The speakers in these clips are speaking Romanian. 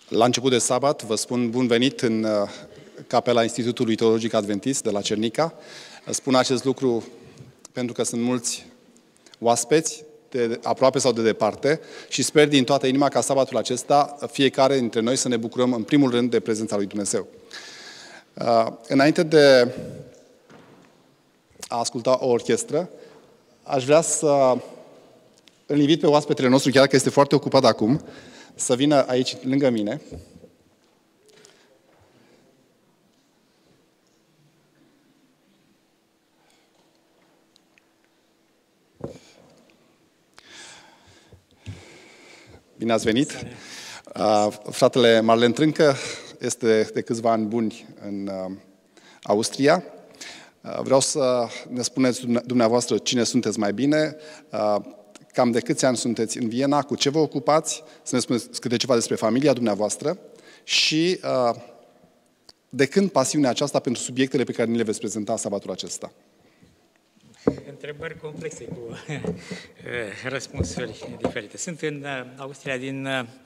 La început de sabat vă spun bun venit în capela Institutului Teologic Adventist de la Cernica. Spun acest lucru pentru că sunt mulți oaspeți, de aproape sau de departe, și sper din toată inima ca sabatul acesta fiecare dintre noi să ne bucurăm în primul rând de prezența lui Dumnezeu. Înainte de a asculta o orchestră, aș vrea să îl invit pe oaspetele nostru, chiar că este foarte ocupat acum, să vină aici lângă mine. Bine ați venit! Fratele Marlen Trâncă este de câțiva ani buni în Austria. Vreau să ne spuneți dumneavoastră cine sunteți mai bine, cam de câți ani sunteți în Viena, cu ce vă ocupați, să ne spuneți câte ceva despre familia dumneavoastră și de când pasiunea aceasta pentru subiectele pe care ni le veți prezenta sabatul acesta. Întrebări complexe cu răspunsuri diferite. Sunt în Austria din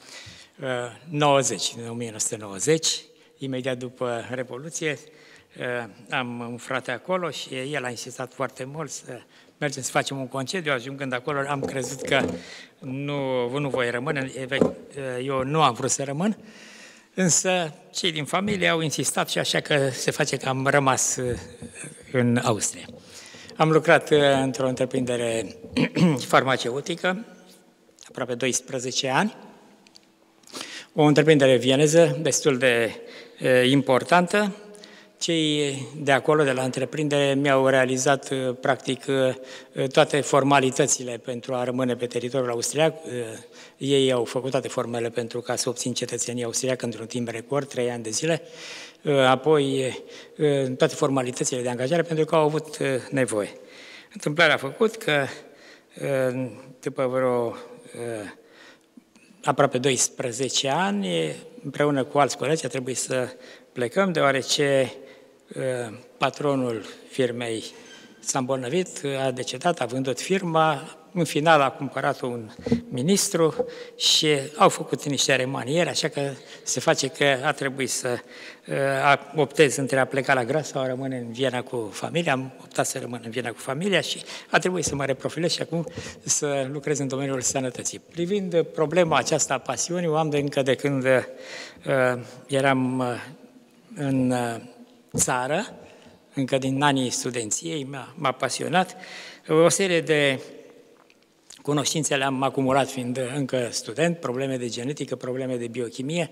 1990, imediat după Revoluție. Am un frate acolo și el a insistat foarte mult să mergem să facem un concediu. Ajungând acolo, am crezut că nu voi rămâne. Eu nu am vrut să rămân, însă cei din familie au insistat și așa că se face că am rămas în Austria. Am lucrat într-o întreprindere farmaceutică, aproape 12 ani, o întreprindere vieneză destul de importantă. Cei de acolo, de la întreprindere, mi-au realizat practic toate formalitățile pentru a rămâne pe teritoriul austriac. Ei au făcut toate formele pentru ca să obțin cetățenia austriacă într-un timp record, 3 ani de zile. Apoi toate formalitățile de angajare pentru că au avut nevoie. Întâmplarea a făcut că după vreo aproape 12 ani, împreună cu alți colegi, a trebuit să plecăm, deoarece patronul firmei s-a îmbolnăvit, a decedat, a vândut firma, în final a cumpărat un ministru și au făcut niște remanieri, așa că se face că a trebuit să optez între a pleca la Graz sau a rămâne în Viena cu familia. Am optat să rămân în Viena cu familia și a trebuit să mă reprofilez și acum să lucrez în domeniul sănătății. Privind problema aceasta a pasiunii, o am de încă de când eram în țară, încă din anii studenției, m-a pasionat. O serie de cunoștințe le-am acumulat fiind încă student, probleme de genetică, probleme de biochimie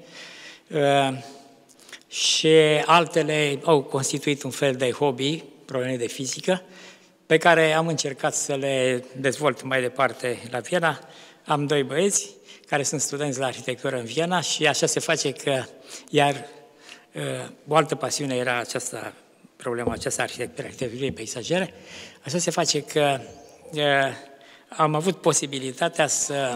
și altele au constituit un fel de hobby, probleme de fizică, pe care am încercat să le dezvolt mai departe la Viena. Am 2 băieți care sunt studenți la arhitectură în Viena și așa se face că, iar o altă pasiune era aceasta, problema aceasta arhitecturii peisajere, așa se face că am avut posibilitatea să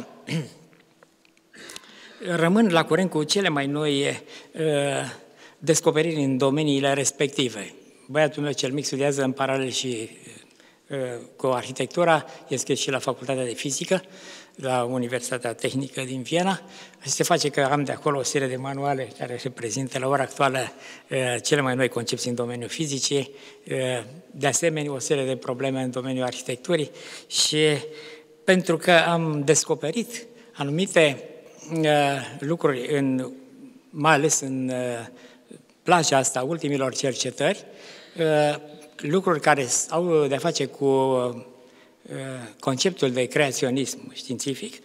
rămân la curent cu cele mai noi descoperiri în domeniile respective. Băiatul meu cel mic studiază în paralel și cu arhitectura, e scris și la Facultatea de Fizică, la Universitatea Tehnică din Viena. Așa se face că am de acolo o serie de manuale care reprezintă la ora actuală cele mai noi concepții în domeniul fizicii, de asemenea o serie de probleme în domeniul arhitecturii și pentru că am descoperit anumite lucruri, mai ales în plaja asta ultimilor cercetări, lucruri care au de-a face cu conceptul de creaționism științific,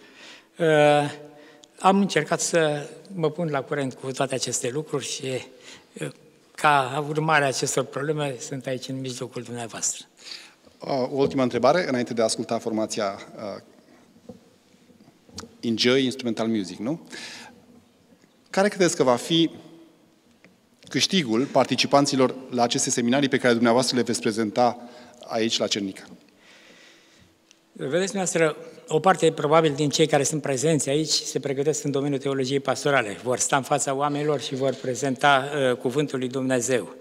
am încercat să mă pun la curent cu toate aceste lucruri și ca urmare a acestor probleme sunt aici în mijlocul dumneavoastră. O ultimă întrebare, înainte de a asculta formația Enjoy Instrumental Music, nu? Care credeți că va fi câștigul participanților la aceste seminarii pe care dumneavoastră le veți prezenta aici la Cernica? Vedeți, noastră, o parte probabil din cei care sunt prezenți aici se pregătesc în domeniul teologiei pastorale. Vor sta în fața oamenilor și vor prezenta cuvântul lui Dumnezeu.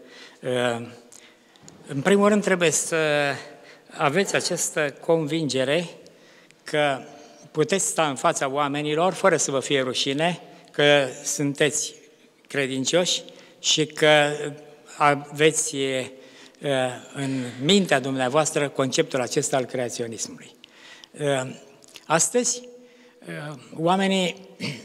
În primul rând trebuie să aveți această convingere că puteți sta în fața oamenilor fără să vă fie rușine, că că sunteți credincioși și că aveți în mintea dumneavoastră conceptul acesta al creaționismului. Astăzi, oamenii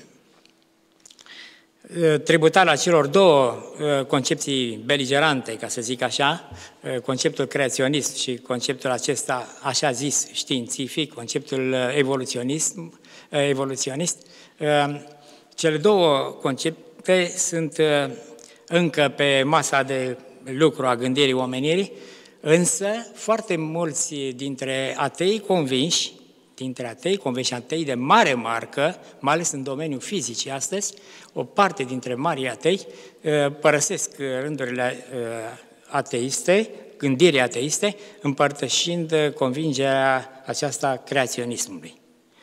tributari la celor două concepții beligerante, ca să zic așa, conceptul creaționist și conceptul acesta, așa zis, științific, conceptul evoluționist, cele două concepte sunt încă pe masa de lucru a gândirii omenirii, însă foarte mulți dintre atei convinși, atei de mare marcă, mai ales în domeniul fizicii astăzi, o parte dintre marii atei părăsesc rândurile ateiste, gândirii ateiste, împărtășind convingerea aceasta creaționismului.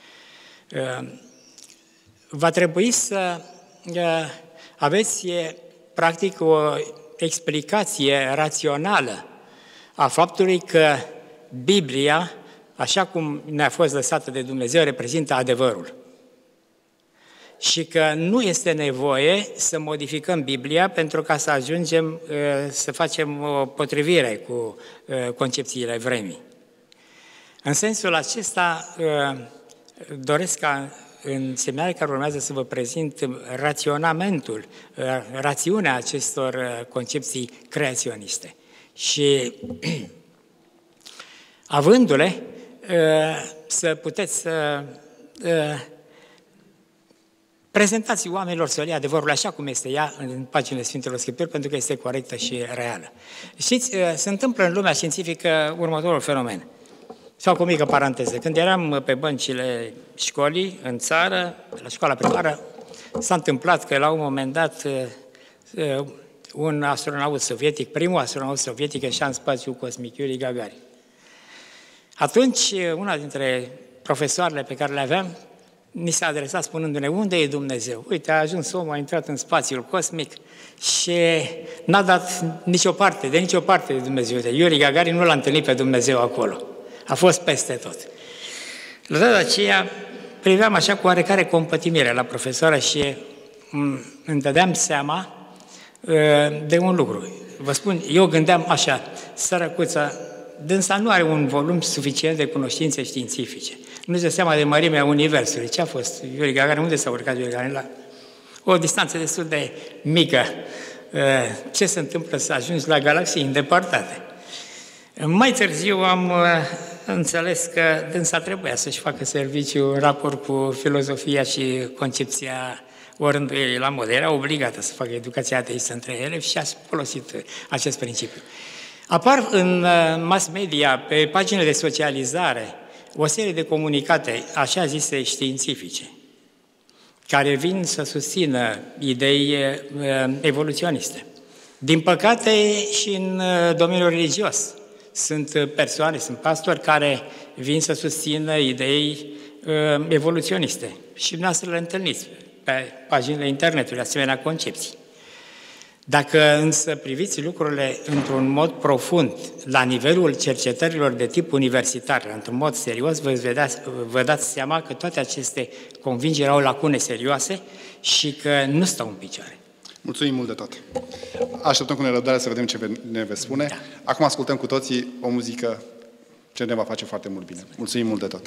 Va trebui să aveți, practic, o explicație rațională a faptului că Biblia, așa cum ne-a fost lăsată de Dumnezeu, reprezintă adevărul. Și că nu este nevoie să modificăm Biblia pentru ca să ajungem să facem o potrivire cu concepțiile vremii. În sensul acesta, doresc ca în seminarul care urmează să vă prezint raționamentul, rațiunea acestor concepții creaționiste. Și avându-le, să puteți să prezentați oamenilor să ia adevărul așa cum este ea în paginile Sfintelor Scripturi, pentru că este corectă și reală. Știți, se întâmplă în lumea științifică următorul fenomen. Sau cu o mică paranteză. Când eram pe băncile școlii, în țară, la școala primară, s-a întâmplat că la un moment dat un astronaut sovietic, primul astronaut sovietic, ieșea în spațiu cosmic, Yuri Gagarin. Atunci, una dintre profesoarele pe care le aveam, ni s-a adresat spunându-ne, unde e Dumnezeu? Uite, a ajuns omul, a intrat în spațiul cosmic și n-a dat nicio parte de Dumnezeu. Yuri Gagarin nu l-a întâlnit pe Dumnezeu acolo. A fost peste tot. La data aceea, priveam așa cu oarecare compătimire la profesoară și îmi dădeam seama de un lucru. Vă spun, eu gândeam așa, sărăcuța, dânsa nu are un volum suficient de cunoștințe științifice. Nu-și dă seama de mărimea Universului. Ce a fost Yuri Gagarin? Unde s-a urcat Yuri Gagarin? La o distanță destul de mică. Ce se întâmplă să ajungi la galaxii îndepărtate? Mai târziu am înțeles că dânsa trebuia să-și facă serviciu în raport cu filozofia și concepția orânduielii la modă. Era obligată să facă educația ateistă între elevi și a folosit acest principiu. Apar în mass media, pe paginile de socializare, o serie de comunicate, așa zise științifice, care vin să susțină idei evoluționiste. Din păcate și în domeniul religios sunt persoane, sunt pastori care vin să susțină idei evoluționiste. Și dumneavoastră le întâlniți pe paginile internetului, asemenea concepții. Dacă însă priviți lucrurile într-un mod profund, la nivelul cercetărilor de tip universitar, într-un mod serios, vă dați seama că toate aceste convingeri au lacune serioase și că nu stau în picioare. Mulțumim mult de tot! Așteptăm cu nerăbdare să vedem ce ne veți spune. Da. Acum ascultăm cu toții o muzică ce ne va face foarte mult bine. Mulțumim mult de tot!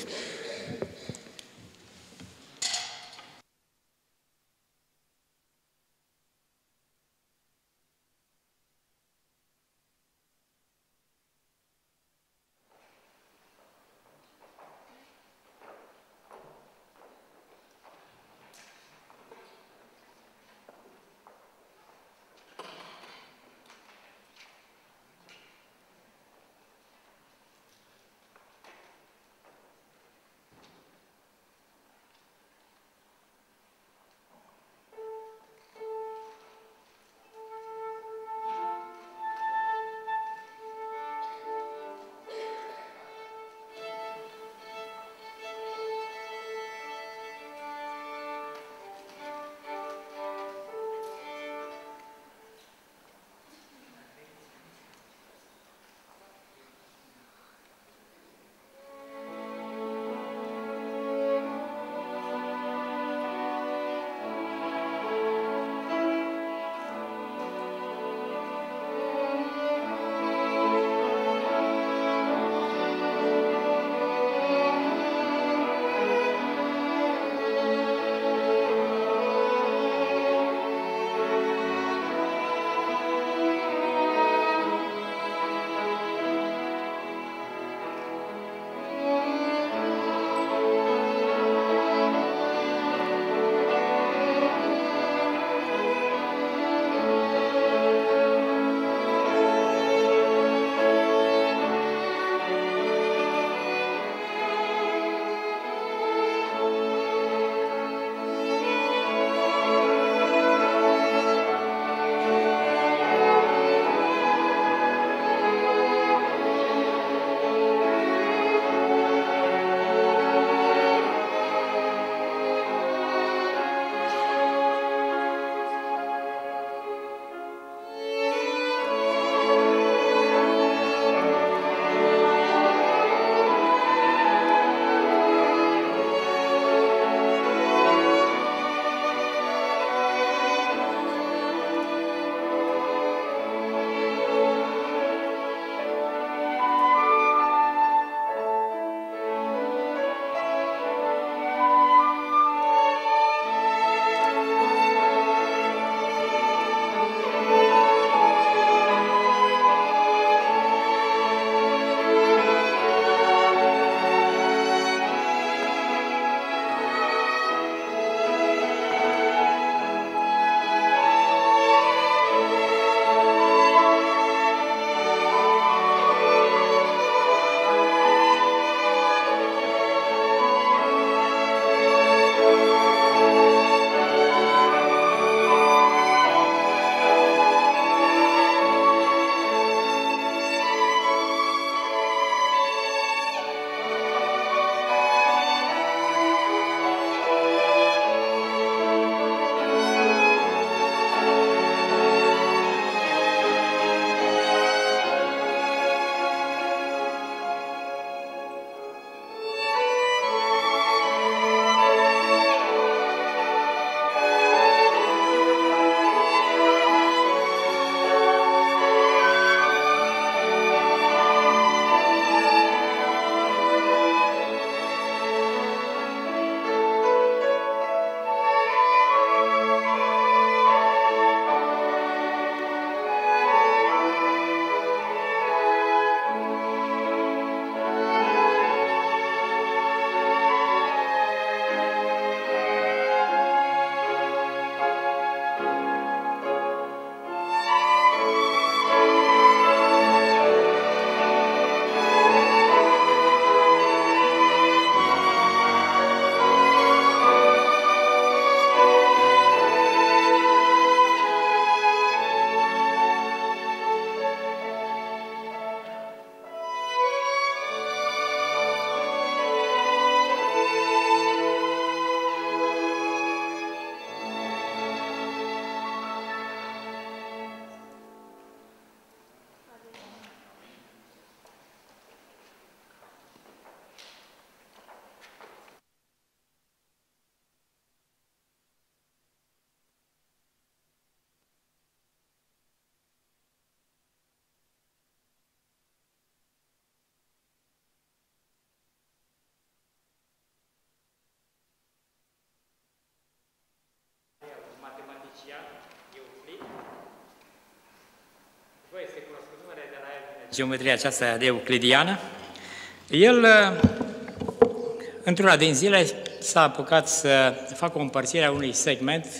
geometria aceasta de euclidiană. El, într-una din zile, s-a apucat să facă o împărțire a unui segment,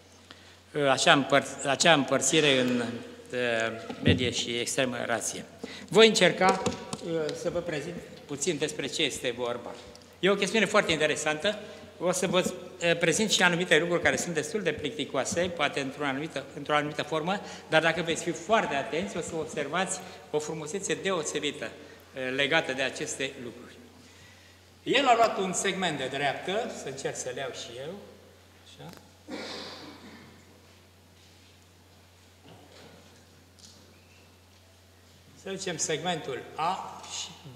acea împărțire în medie și extremă rație. Voi încerca să vă prezint puțin despre ce este vorba. E o chestiune foarte interesantă. O să vă prezint și anumite lucruri care sunt destul de plicticoase, poate într-o anumită formă, dar dacă veți fi foarte atenți, o să observați o frumusețe deosebită legată de aceste lucruri. El a luat un segment de dreaptă, să încerc să le iau și eu, așa. Să zicem segmentul A și B.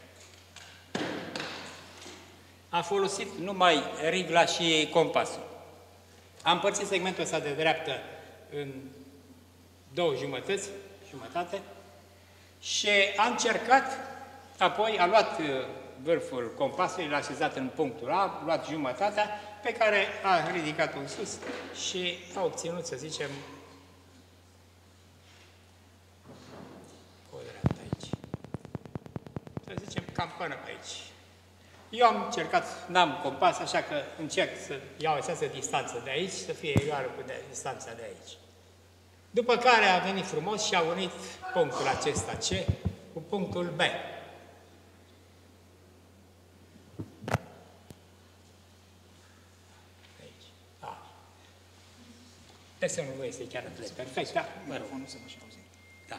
A folosit numai rigla și compasul. A împărțit segmentul ăsta de dreaptă în două jumătate, și a încercat, apoi a luat vârful compasului, l-a așezat în punctul A, a luat jumătatea, pe care a ridicat-o în sus și a obținut, să zicem, o dreaptă aici. Să zicem, cam până aici. Eu am încercat, n-am compas, așa că încerc să iau această distanță de aici, să fie egală cu distanța de aici. După care a venit frumos și a unit punctul acesta C cu punctul B. Aici. Da. Desenul nu este chiar atât de perfect, da? Mă rog. Da.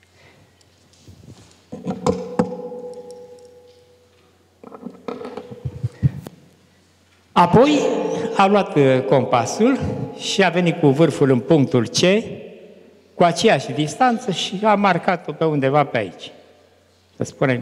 Apoi a luat compasul și a venit cu vârful în punctul C, cu aceeași distanță și a marcat-o pe undeva pe aici. Să spunem.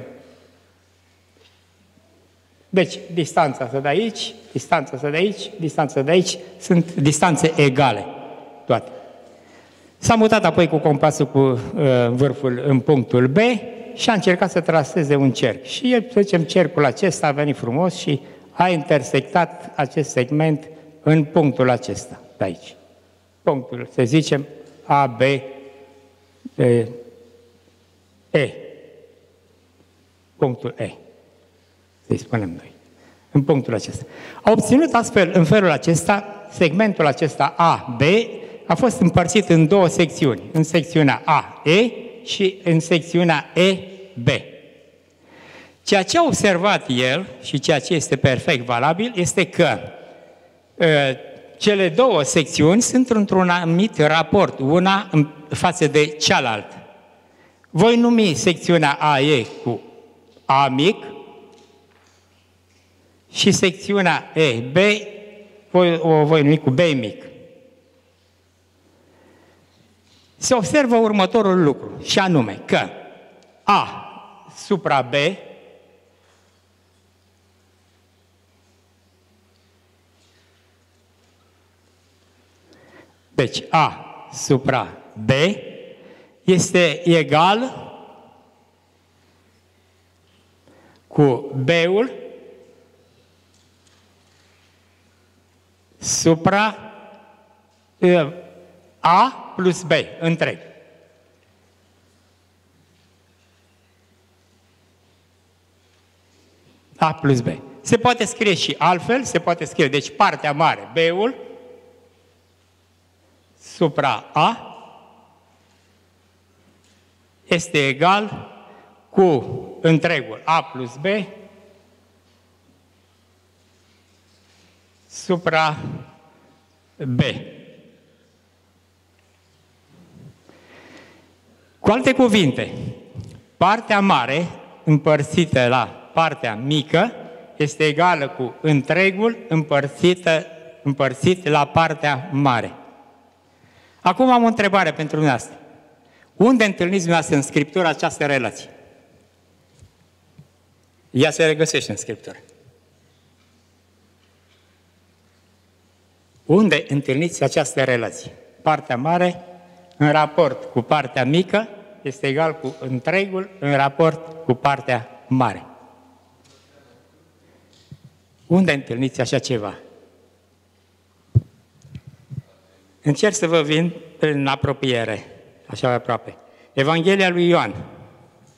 Deci, distanța asta de aici, distanța asta de aici, distanța de aici, sunt distanțe egale, toate. S-a mutat apoi cu compasul cu vârful în punctul B și a încercat să traseze un cerc. Și el, să zicem, cercul acesta a venit frumos și a intersectat acest segment în punctul acesta, de aici. Punctul, să zicem, A, B, E. Punctul E. Să-i spunem noi. În punctul acesta. A obținut astfel, în felul acesta, segmentul acesta A, B, a fost împărțit în două secțiuni. În secțiunea A, E și în secțiunea E, B. Ceea ce a observat el și ceea ce este perfect valabil este că cele două secțiuni sunt într-un anumit raport, una în față de cealaltă. Voi numi secțiunea AE cu A mic și secțiunea EB o voi numi cu B mic. Se observă următorul lucru, și anume că A supra B deci A supra B este egal cu B-ul supra A plus B, întreg. A plus B. Se poate scrie și altfel, se poate scrie, deci partea mare, B-ul supra A este egal cu întregul A plus B supra B. Cu alte cuvinte, partea mare împărțită la partea mică este egală cu întregul împărțit la partea mare. Acum am o întrebare pentru dumneavoastră. Unde întâlniți dumneavoastră în Scriptură această relație? Ea se regăsește în Scriptură. Unde întâlniți această relație? Partea mare în raport cu partea mică este egal cu întregul în raport cu partea mare. Unde întâlniți așa ceva? Încerc să vă vin în apropiere, așa aproape. Evanghelia lui Ioan.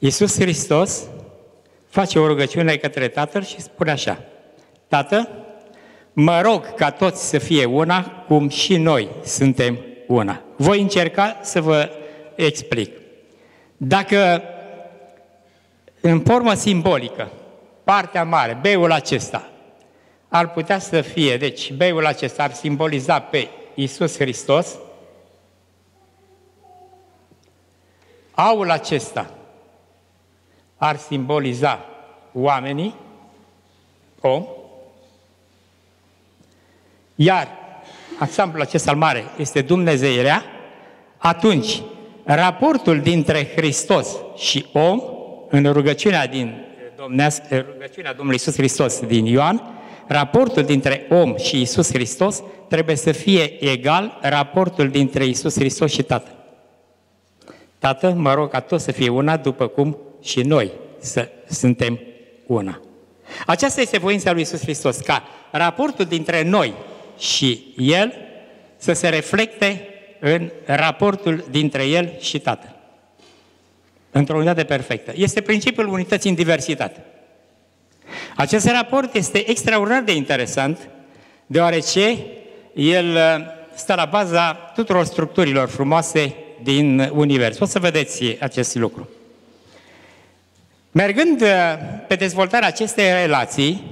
Iisus Hristos face o rugăciune către Tatăl și spune așa: Tată, mă rog ca toți să fie una, cum și noi suntem una. Voi încerca să vă explic. Dacă în formă simbolică, partea mare, beiul acesta, ar putea să fie, deci beiul acesta ar simboliza pe Iisus Hristos, aul acesta ar simboliza oamenii, om, iar ansamblul acesta al mare este Dumnezeirea, atunci raportul dintre Hristos și om, în rugăciunea Domnului Iisus Hristos din Ioan, raportul dintre om și Iisus Hristos trebuie să fie egal raportul dintre Iisus Hristos și Tatăl. Tată, mă rog ca toți să fie una, după cum și noi suntem una. Aceasta este voința lui Iisus Hristos, ca raportul dintre noi și El să se reflecte în raportul dintre El și Tatăl. Într-o unitate perfectă. Este principiul unității în diversitate. Acest raport este extraordinar de interesant, deoarece el stă la baza tuturor structurilor frumoase din univers. O să vedeți acest lucru. Mergând pe dezvoltarea acestei relații,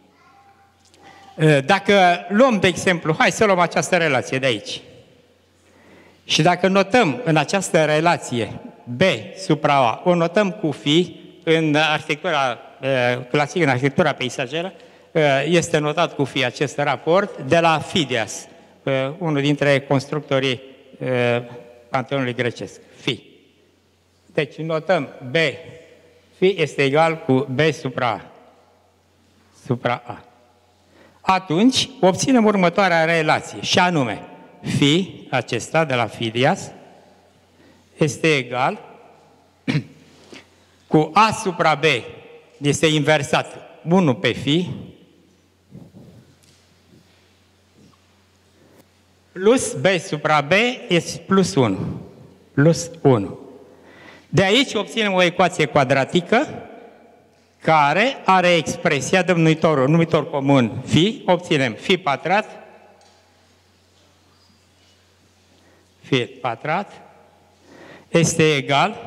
dacă luăm, de exemplu, hai să luăm această relație de aici, și dacă notăm în această relație B supra A, o notăm cu fi în arhitectura clasică, în arhitectura peisageră, este notat cu fi acest raport de la Fidias, unul dintre constructorii Panteonului grecesc, fi. Deci notăm B, fi este egal cu B supra A. Atunci obținem următoarea relație, și anume, fi acesta de la Fidias este egal cu A supra B, este inversat 1 pe fi, plus B supra B este plus 1. Plus 1. De aici obținem o ecuație quadratică care are expresia de numitor comun fi, obținem fi pătrat este egal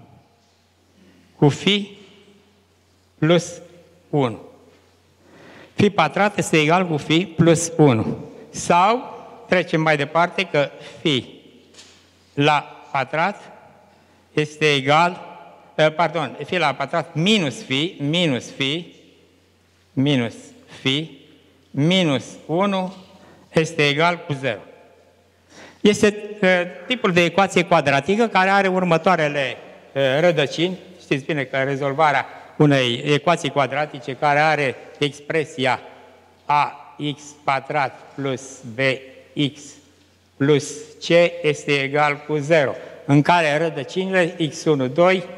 cu fi plus 1. Fi pătrat este egal cu fi plus 1. Sau trecem mai departe că fi la pătrat este egal, fi la pătrat minus fi minus 1 este egal cu 0. Este tipul de ecuație quadratică care are următoarele rădăcini. Știți bine că rezolvarea unei ecuații quadratice care are expresia ax pătrat plus bx plus c este egal cu 0, în care rădăcinile x1,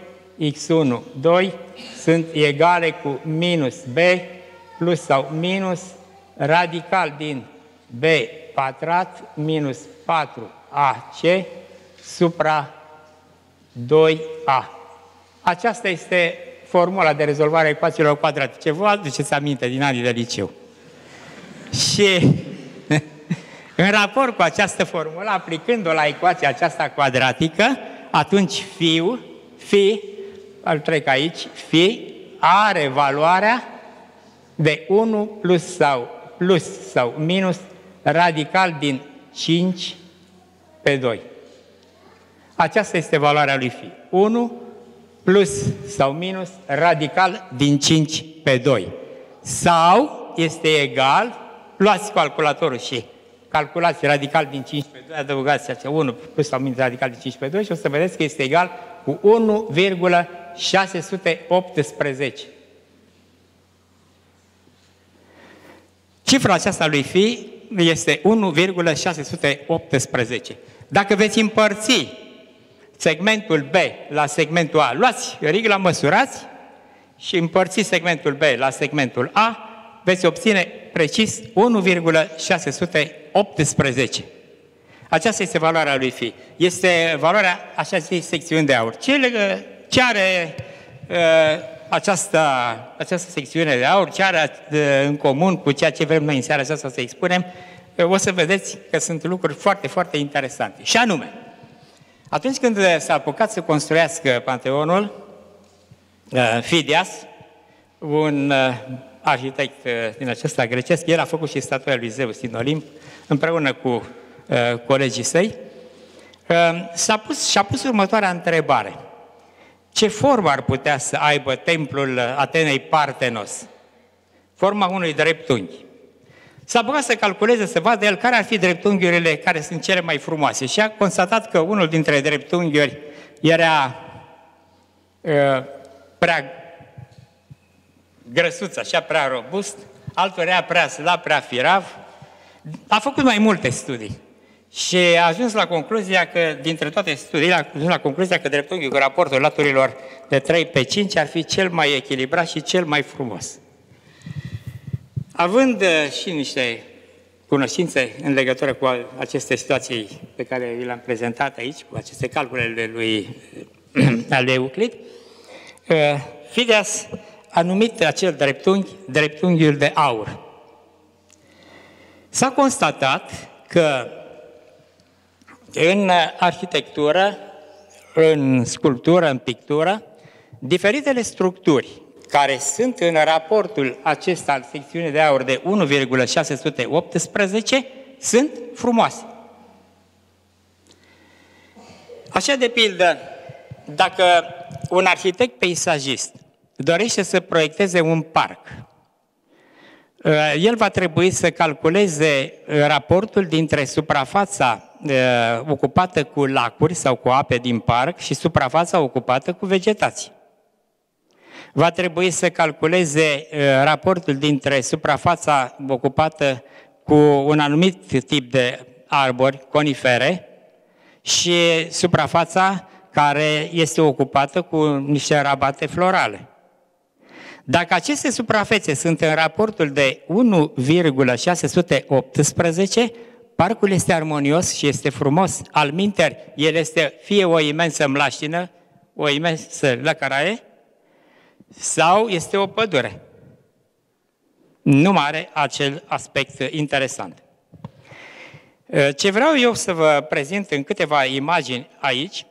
2 sunt egale cu minus b plus sau minus radical din b pătrat minus 4ac supra 2a. Aceasta este formula de rezolvare a ecuațiilor quadratice. Vă aduceți aminte din anii de liceu. Și în raport cu această formulă, aplicând-o la ecuația aceasta quadratică, atunci fi, îl trec aici, fi are valoarea de 1 plus sau minus radical din 5 pe 2. Aceasta este valoarea lui fi. 1 plus sau minus radical din 5 pe 2. Sau este egal, luați calculatorul și calculați radical din 5 pe 2, adăugați acea 1 plus sau minus radical din 5 pe 2 și o să vedeți că este egal cu 1,618. Cifra aceasta lui fi este 1,618. Dacă veți împărți segmentul B la segmentul A, luați rigla, măsurați și împărțiți segmentul B la segmentul A, veți obține precis 1,618. Aceasta este valoarea lui fi. Este valoarea așa zis secțiuni de aur. Ce are această secțiune de aur, ce are în comun cu ceea ce vrem noi în seara aceasta să expunem, o să vedeți că sunt lucruri foarte, foarte interesante. Și anume, atunci când s-a apucat să construiască Panteonul, Fidias, un arhitect din acesta grecesc, el a făcut și statuia lui Zeus din Olimp, împreună cu colegii săi, și-a pus următoarea întrebare. Ce formă ar putea să aibă templul Atenei Partenos? Forma unui dreptunghi. S-a apucat să calculeze, să vadă el care ar fi dreptunghiurile care sunt cele mai frumoase și a constatat că unul dintre dreptunghiuri era prea grăsuț, așa, prea robust, altul era prea slab, prea firav. A făcut mai multe studii și a ajuns la concluzia că, dintre toate studiile, a ajuns la concluzia că dreptunghiul cu raportul laturilor de 3/5 ar fi cel mai echilibrat și cel mai frumos. Având și niște cunoștințe în legătură cu aceste situații pe care vi le-am prezentat aici, cu aceste calcule ale lui Euclid, Fidias a numit acel dreptunghi dreptunghiul de aur. S-a constatat că în arhitectură, în sculptură, în pictură, diferitele structuri care sunt în raportul acesta al secțiunii de aur de 1,618 sunt frumoase. Așa, de pildă, dacă un arhitect peisajist dorește să proiecteze un parc, el va trebui să calculeze raportul dintre suprafața ocupată cu lacuri sau cu ape din parc și suprafața ocupată cu vegetație. Va trebui să calculeze raportul dintre suprafața ocupată cu un anumit tip de arbori, conifere, și suprafața care este ocupată cu niște rabate florale. Dacă aceste suprafețe sunt în raportul de 1,618, parcul este armonios și este frumos. Alminteri, el este fie o imensă mlaștină, o imensă lăcăraie, sau este o pădure. Nu mai are acel aspect interesant. Ce vreau eu să vă prezint în câteva imagini aici,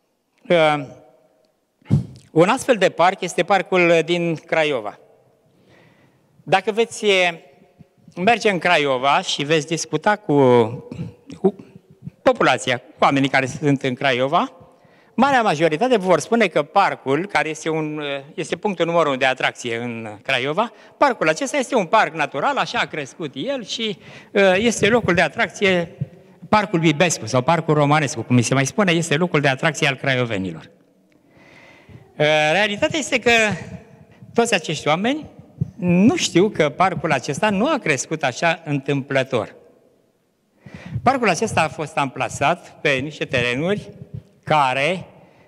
un astfel de parc este parcul din Craiova. Dacă veți merge în Craiova și veți discuta cu populația, cu oamenii care sunt în Craiova, marea majoritate vă vor spune că parcul, care este punctul numărul 1 de atracție în Craiova, parcul acesta este un parc natural, așa a crescut el și este locul de atracție, parcul Bibescu sau parcul Romanescu, cum mi se mai spune, este locul de atracție al craiovenilor. Realitatea este că toți acești oameni nu știu că parcul acesta nu a crescut așa întâmplător. Parcul acesta a fost amplasat pe niște terenuri care,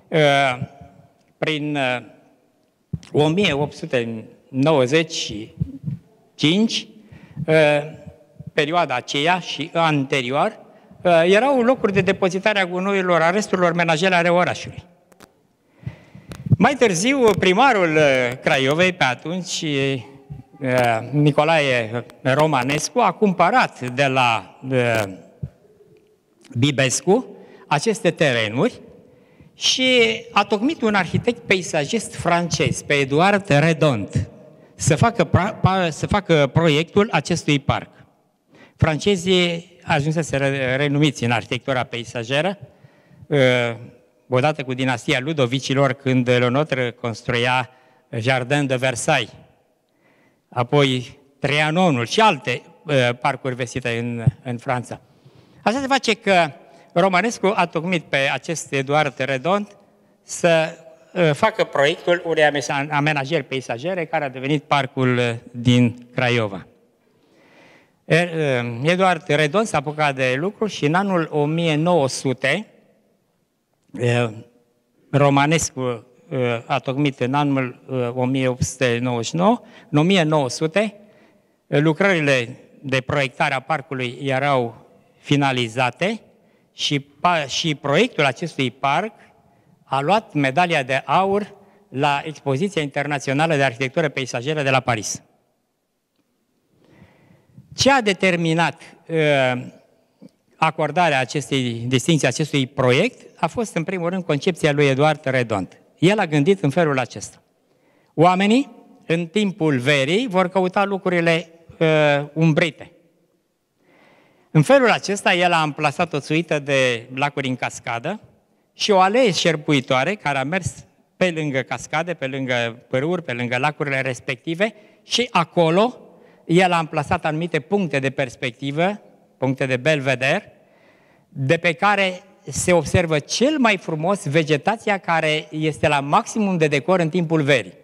prin 1895, perioada aceea și anterior, erau locuri de depozitare a gunoiurilor, a resturilor menajere ale orașului. Mai târziu, primarul Craiovei, pe atunci, Nicolae Romanescu, a cumpărat de la Bibescu aceste terenuri și a tocmit un arhitect peisajist francez, pe Eduard Redont, să facă proiectul acestui parc. Francezii ajunseseră renumiți în arhitectura peisageră, odată cu dinastia Ludovicilor, când Lenotre construia Jardin de Versailles, apoi Trianonul și alte parcuri vestite în Franța. Așa se face că Romanescu a tocmit pe acest Eduard Redont să facă proiectul unei amenajări peisagere care a devenit parcul din Craiova. Eduard Redont s-a apucat de lucru și în anul 1900 Romanescu a tocmit în anul 1899, în 1900 lucrările de proiectare a parcului erau finalizate și proiectul acestui parc a luat medalia de aur la Expoziția Internațională de Arhitectură Peisageră de la Paris. Ce a determinat acordarea acestei distincții, acestui proiect, a fost în primul rând concepția lui Eduard Redon. El a gândit în felul acesta. Oamenii, în timpul verii, vor căuta lucrurile umbrite. În felul acesta, el a amplasat o suită de lacuri în cascadă și o alee șerpuitoare care a mers pe lângă cascade, pe lângă pârâuri, pe lângă lacurile respective și acolo el a amplasat anumite puncte de perspectivă, puncte de belveder, de pe care se observă cel mai frumos vegetația care este la maximum de decor în timpul verii.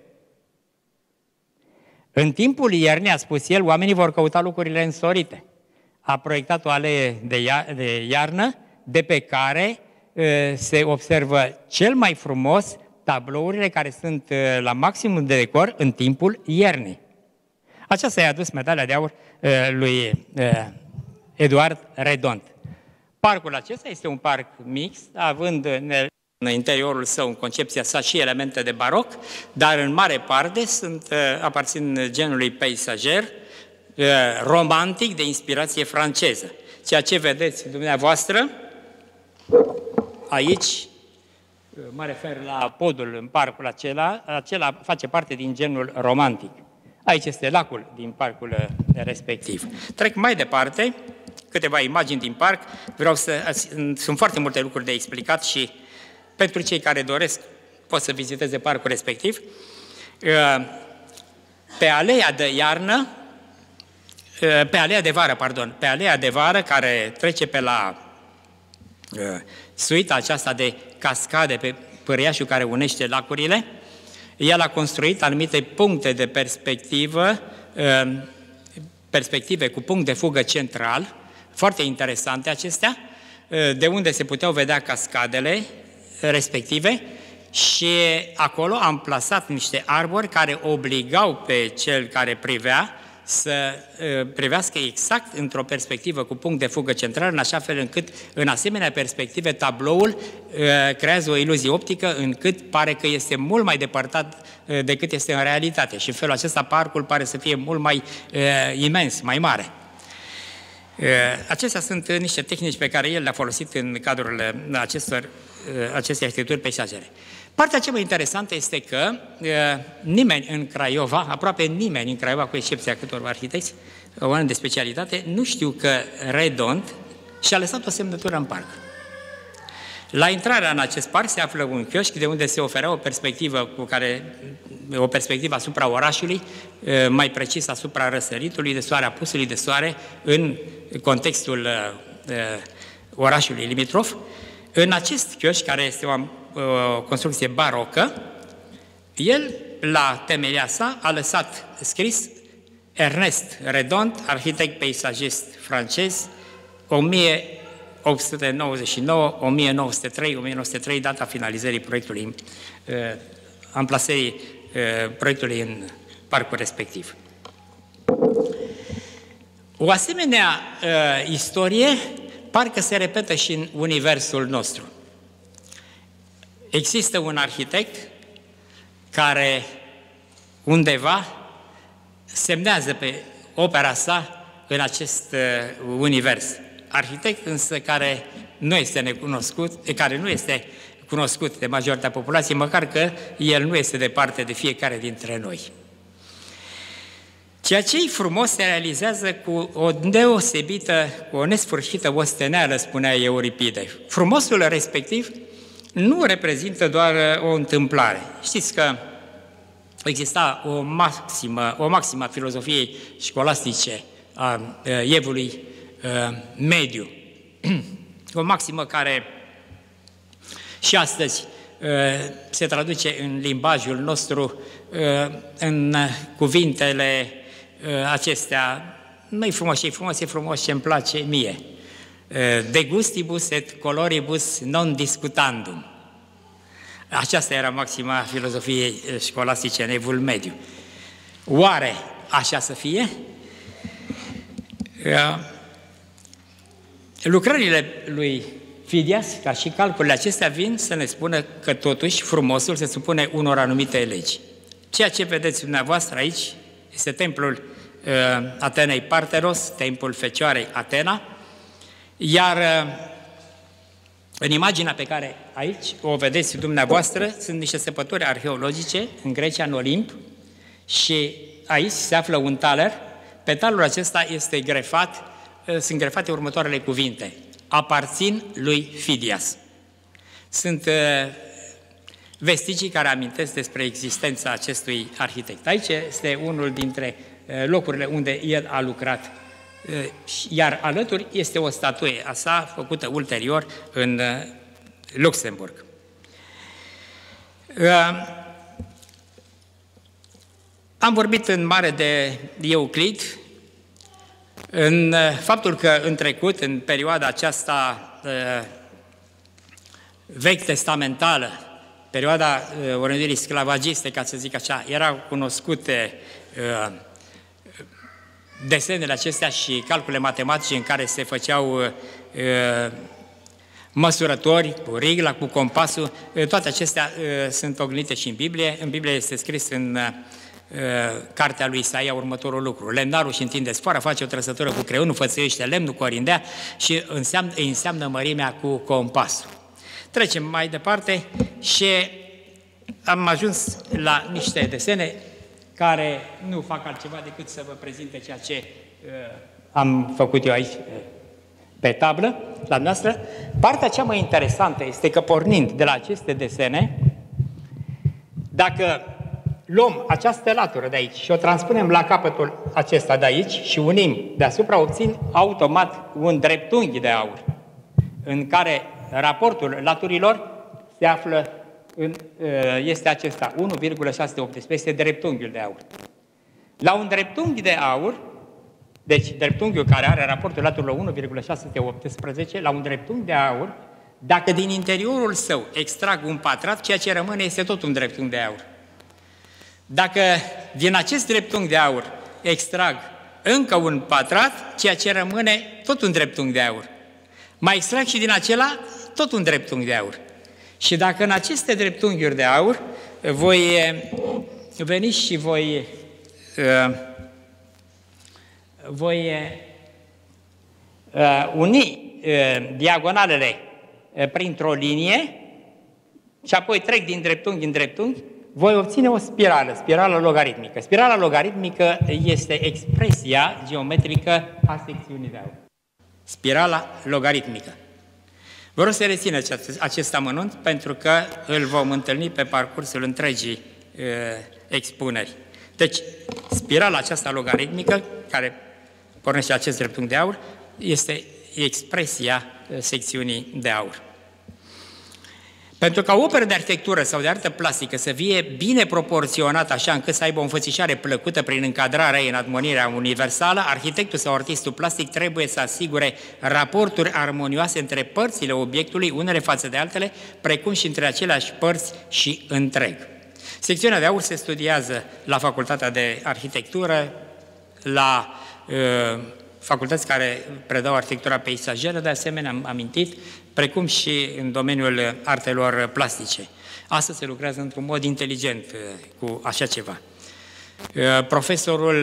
În timpul iernii, a spus el, oamenii vor căuta lucrurile însorite. A proiectat o alee de iarnă de pe care se observă cel mai frumos tablourile care sunt la maximum de decor în timpul iernii. Aceasta i-a adus medalia de aur lui Eduard Redon. Parcul acesta este un parc mixt, având în interiorul său, în concepția sa, și elemente de baroc, dar în mare parte aparțin genului peisager, romantic, de inspirație franceză. Ceea ce vedeți dumneavoastră aici, mă refer la podul în parcul acela face parte din genul romantic. Aici este lacul din parcul respectiv. Trec mai departe, câteva imagini din parc. Sunt foarte multe lucruri de explicat și pentru cei care doresc pot să viziteze parcul respectiv. Pe aleea de iarnă, pe aleea de vară care trece pe la suita aceasta de cascade pe pâriașul care unește lacurile, el a construit anumite puncte de perspective cu punct de fugă central, foarte interesante acestea, de unde se puteau vedea cascadele respective și acolo am plasat niște arbori care obligau pe cel care privea să privească exact într-o perspectivă cu punct de fugă central, în așa fel încât, în asemenea perspective, tabloul creează o iluzie optică încât pare că este mult mai depărtat decât este în realitate. Și în felul acesta parcul pare să fie mult mai imens, mai mare. Acestea sunt niște tehnici pe care el le-a folosit în cadrul acestei arhitecturi peisajere. Partea cea mai interesantă este că nimeni în Craiova, aproape nimeni în Craiova, cu excepția câtorva arhitecți, oameni de specialitate, nu știu că Redon și-a lăsat o semnătură în parc. La intrarea în acest parc se află un chioșc de unde se oferea o perspectivă asupra orașului, mai precis asupra răsăritului de soare, apusului de soare în contextul orașului limitrof. În acest chioșc, care este o construcție barocă, el, la temelia sa, a lăsat scris Ernest Redon, arhitect peisagist francez, 1899, 1903, 1903, data finalizării proiectului, amplasării proiectului în parcul respectiv. O asemenea istorie parcă se repetă și în universul nostru. Există un arhitect care undeva semnează pe opera sa în acest univers. Arhitect însă care nu este cunoscut de majoritatea populației, măcar că el nu este departe de fiecare dintre noi. Ceea ce e frumos se realizează cu o deosebită, cu o nesfârșită osteneală, spunea Euripide. Frumosul respectiv nu reprezintă doar o întâmplare. Știți că exista o maximă a filozofiei școlastice a evului mediu. O maximă care și astăzi se traduce în limbajul nostru în cuvintele acestea: nu-i frumos, e frumos, e frumos ce-mi place mie. De gustibus et coloribus non discutandum. Aceasta era maxima filozofiei școlastice în evul mediu. Oare așa să fie? Lucrările lui Fidias, ca și calculele acestea, vin să ne spună că totuși frumosul se supune unor anumite legi. Ceea ce vedeți dumneavoastră aici este templul Atenei Partenos, templul Fecioarei Atena, iar în imaginea pe care aici o vedeți dumneavoastră sunt niște săpături arheologice în Grecia, în Olimp, și aici se află un taler. Pe talerul acesta este grefat, sunt grefate următoarele cuvinte: aparțin lui Fidias. Sunt vestigii care amintesc despre existența acestui arhitect. Aici este unul dintre locurile unde el a lucrat, iar alături este o statuie a sa făcută ulterior în Luxemburg. Am vorbit în mare de Euclid, în faptul că în trecut, în perioada aceasta vechi testamentală, perioada orândirii sclavagiste, ca să zic așa, erau cunoscute desenele acestea și calcule matematice în care se făceau măsurători cu rigla, cu compasul. Toate acestea sunt oglindite și în Biblie. În Biblie este scris în cartea lui Isaia următorul lucru: lemnarul își întinde sfoara, face o trăsătură cu creionul, fățăiește lemnul cu orindea și înseamnă mărimea cu compasul. Trecem mai departe și am ajuns la niște desene care nu fac altceva decât să vă prezinte ceea ce am făcut eu aici pe tablă, la noastră. Partea cea mai interesantă este că, pornind de la aceste desene, dacă luăm această latură de aici și o transpunem la capătul acesta de aici și unim deasupra, obțin automat un dreptunghi de aur, în care raportul laturilor se află este acesta, 1,618, este dreptunghiul de aur. La un dreptunghi de aur, deci dreptunghiul care are raportul laturilor 1,618, la un dreptunghi de aur, dacă din interiorul său extrag un pătrat, ceea ce rămâne este tot un dreptunghi de aur. Dacă din acest dreptunghi de aur extrag încă un pătrat, ceea ce rămâne tot un dreptunghi de aur. Mai extrag și din acela tot un dreptunghi de aur. Și dacă în aceste dreptunghiuri de aur voi veni și voi uni diagonalele printr-o linie și apoi trec din dreptunghi în dreptunghi, voi obține o spirală logaritmică. Spirala logaritmică este expresia geometrică a secțiunii de aur. Spirala logaritmică. Vă rog să rețineți acest amănunt, pentru că îl vom întâlni pe parcursul întregii expuneri. Deci, spirala aceasta logaritmică, care pornește acest dreptunghi de aur, este expresia secțiunii de aur. Pentru ca o operă de arhitectură sau de artă plastică să fie bine proporționată așa încât să aibă o înfățișare plăcută prin încadrarea ei în armonia universală, arhitectul sau artistul plastic trebuie să asigure raporturi armonioase între părțile obiectului, unele față de altele, precum și între aceleași părți și întreg. Secțiunea de aur se studiază la Facultatea de Arhitectură, la facultăți care predau arhitectura peisajeră, de asemenea am amintit, precum și în domeniul artelor plastice. Astăzi se lucrează într-un mod inteligent cu așa ceva. Profesorul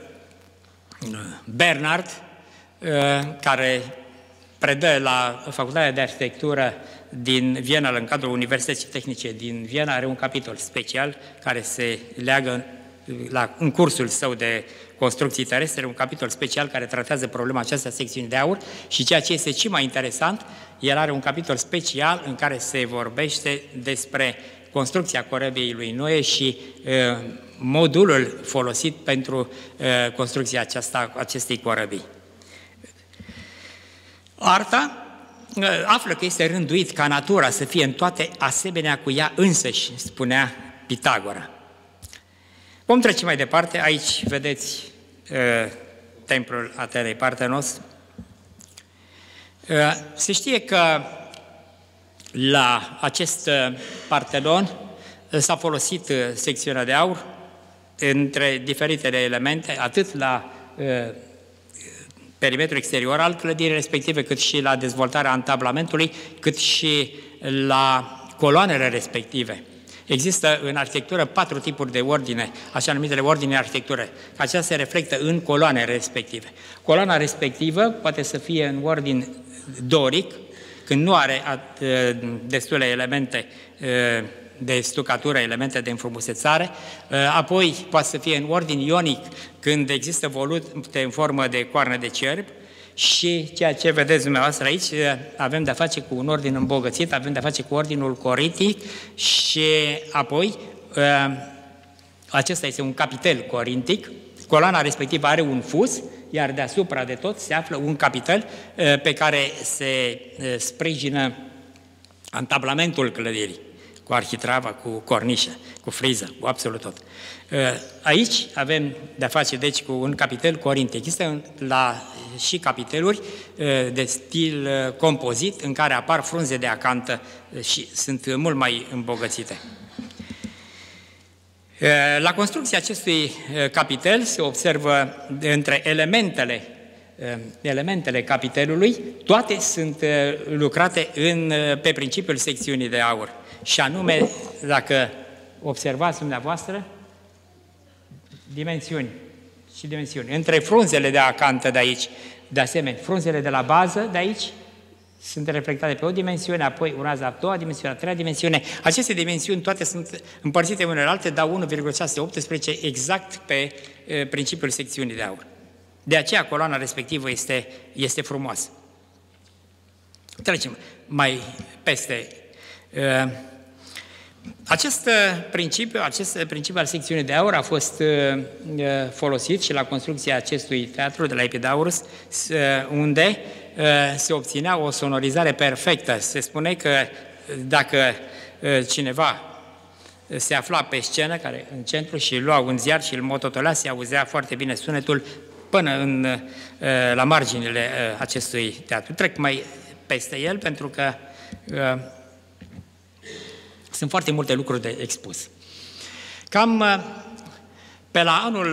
Bernard, care predă la Facultatea de Arhitectură din Viena, în cadrul Universității Tehnice din Viena, are un capitol special care se leagă în cursul său de construcții terestre, un capitol special care tratează problema aceasta secțiunii de aur și ceea ce este și mai interesant, el are un capitol special în care se vorbește despre construcția corăbiei lui Noe și modulul folosit pentru construcția acestei corăbii. Arta află că este rânduit ca natura să fie în toate asemenea cu ea însăși, spunea Pitagora. Vom trece mai departe. Aici vedeți templul Atenei Partenos. Se știe că la acest Partenon s-a folosit secțiunea de aur între diferitele elemente, atât la perimetrul exterior al clădirii respective, cât și la dezvoltarea antablamentului, cât și la coloanele respective. Există în arhitectură 4 tipuri de ordine, așa numitele ordine arhitectură. Aceasta se reflectă în coloane respective. Coloana respectivă poate să fie în ordin doric, când nu are destule elemente de stucatură, elemente de înfrumusețare, apoi poate să fie în ordin ionic, când există volute în formă de coarne de cerb, și ceea ce vedeți dumneavoastră aici, avem de-a face cu un ordin îmbogățit, avem de-a face cu ordinul corintic și apoi acesta este un capitel corintic, coloana respectivă are un fus, iar deasupra de tot se află un capitel pe care se sprijină antablamentul clădirii, cu arhitravă, cu cornișă, cu friză, cu absolut tot. Aici avem de-a face, deci, cu un capitel corintic. Există și capiteluri de stil compozit, în care apar frunze de acantă și sunt mult mai îmbogățite. La construcția acestui capitel se observă între elementele capitelului, toate sunt lucrate pe principiul secțiunii de aur. Și anume, dacă observați dumneavoastră, dimensiuni. Între frunzele de acantă de aici, de asemenea, frunzele de la bază de aici sunt reflectate pe o dimensiune, apoi urmează a doua dimensiune, a treia dimensiune. Aceste dimensiuni toate sunt împărțite unele alte, dau 1,618 exact pe principiul secțiunii de aur. De aceea coloana respectivă este frumoasă. Trecem mai peste. Acest principiu al secțiunii de aur a fost folosit și la construcția acestui teatru de la Epidaurus, unde se obținea o sonorizare perfectă. Se spune că dacă cineva se afla pe scenă, care în centru, și lua un ziar și îl mototolea, se auzea foarte bine sunetul până la marginile acestui teatru. Trec mai peste el pentru că sunt foarte multe lucruri de expus. Cam pe la anul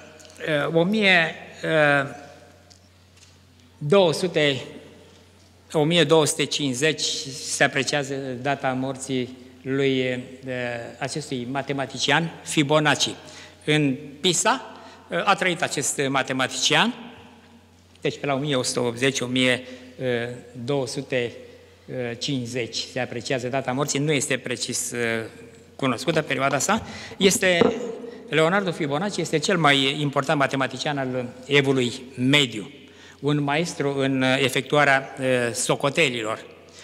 1250 se apreciază data morții lui acestui matematician Fibonacci. În Pisa a trăit acest matematician, deci pe la 1180-1250 se apreciază data morții, nu este precis cunoscută perioada sa. Leonardo Fibonacci este cel mai important matematician al evului mediu, un maestru în efectuarea socotelilor.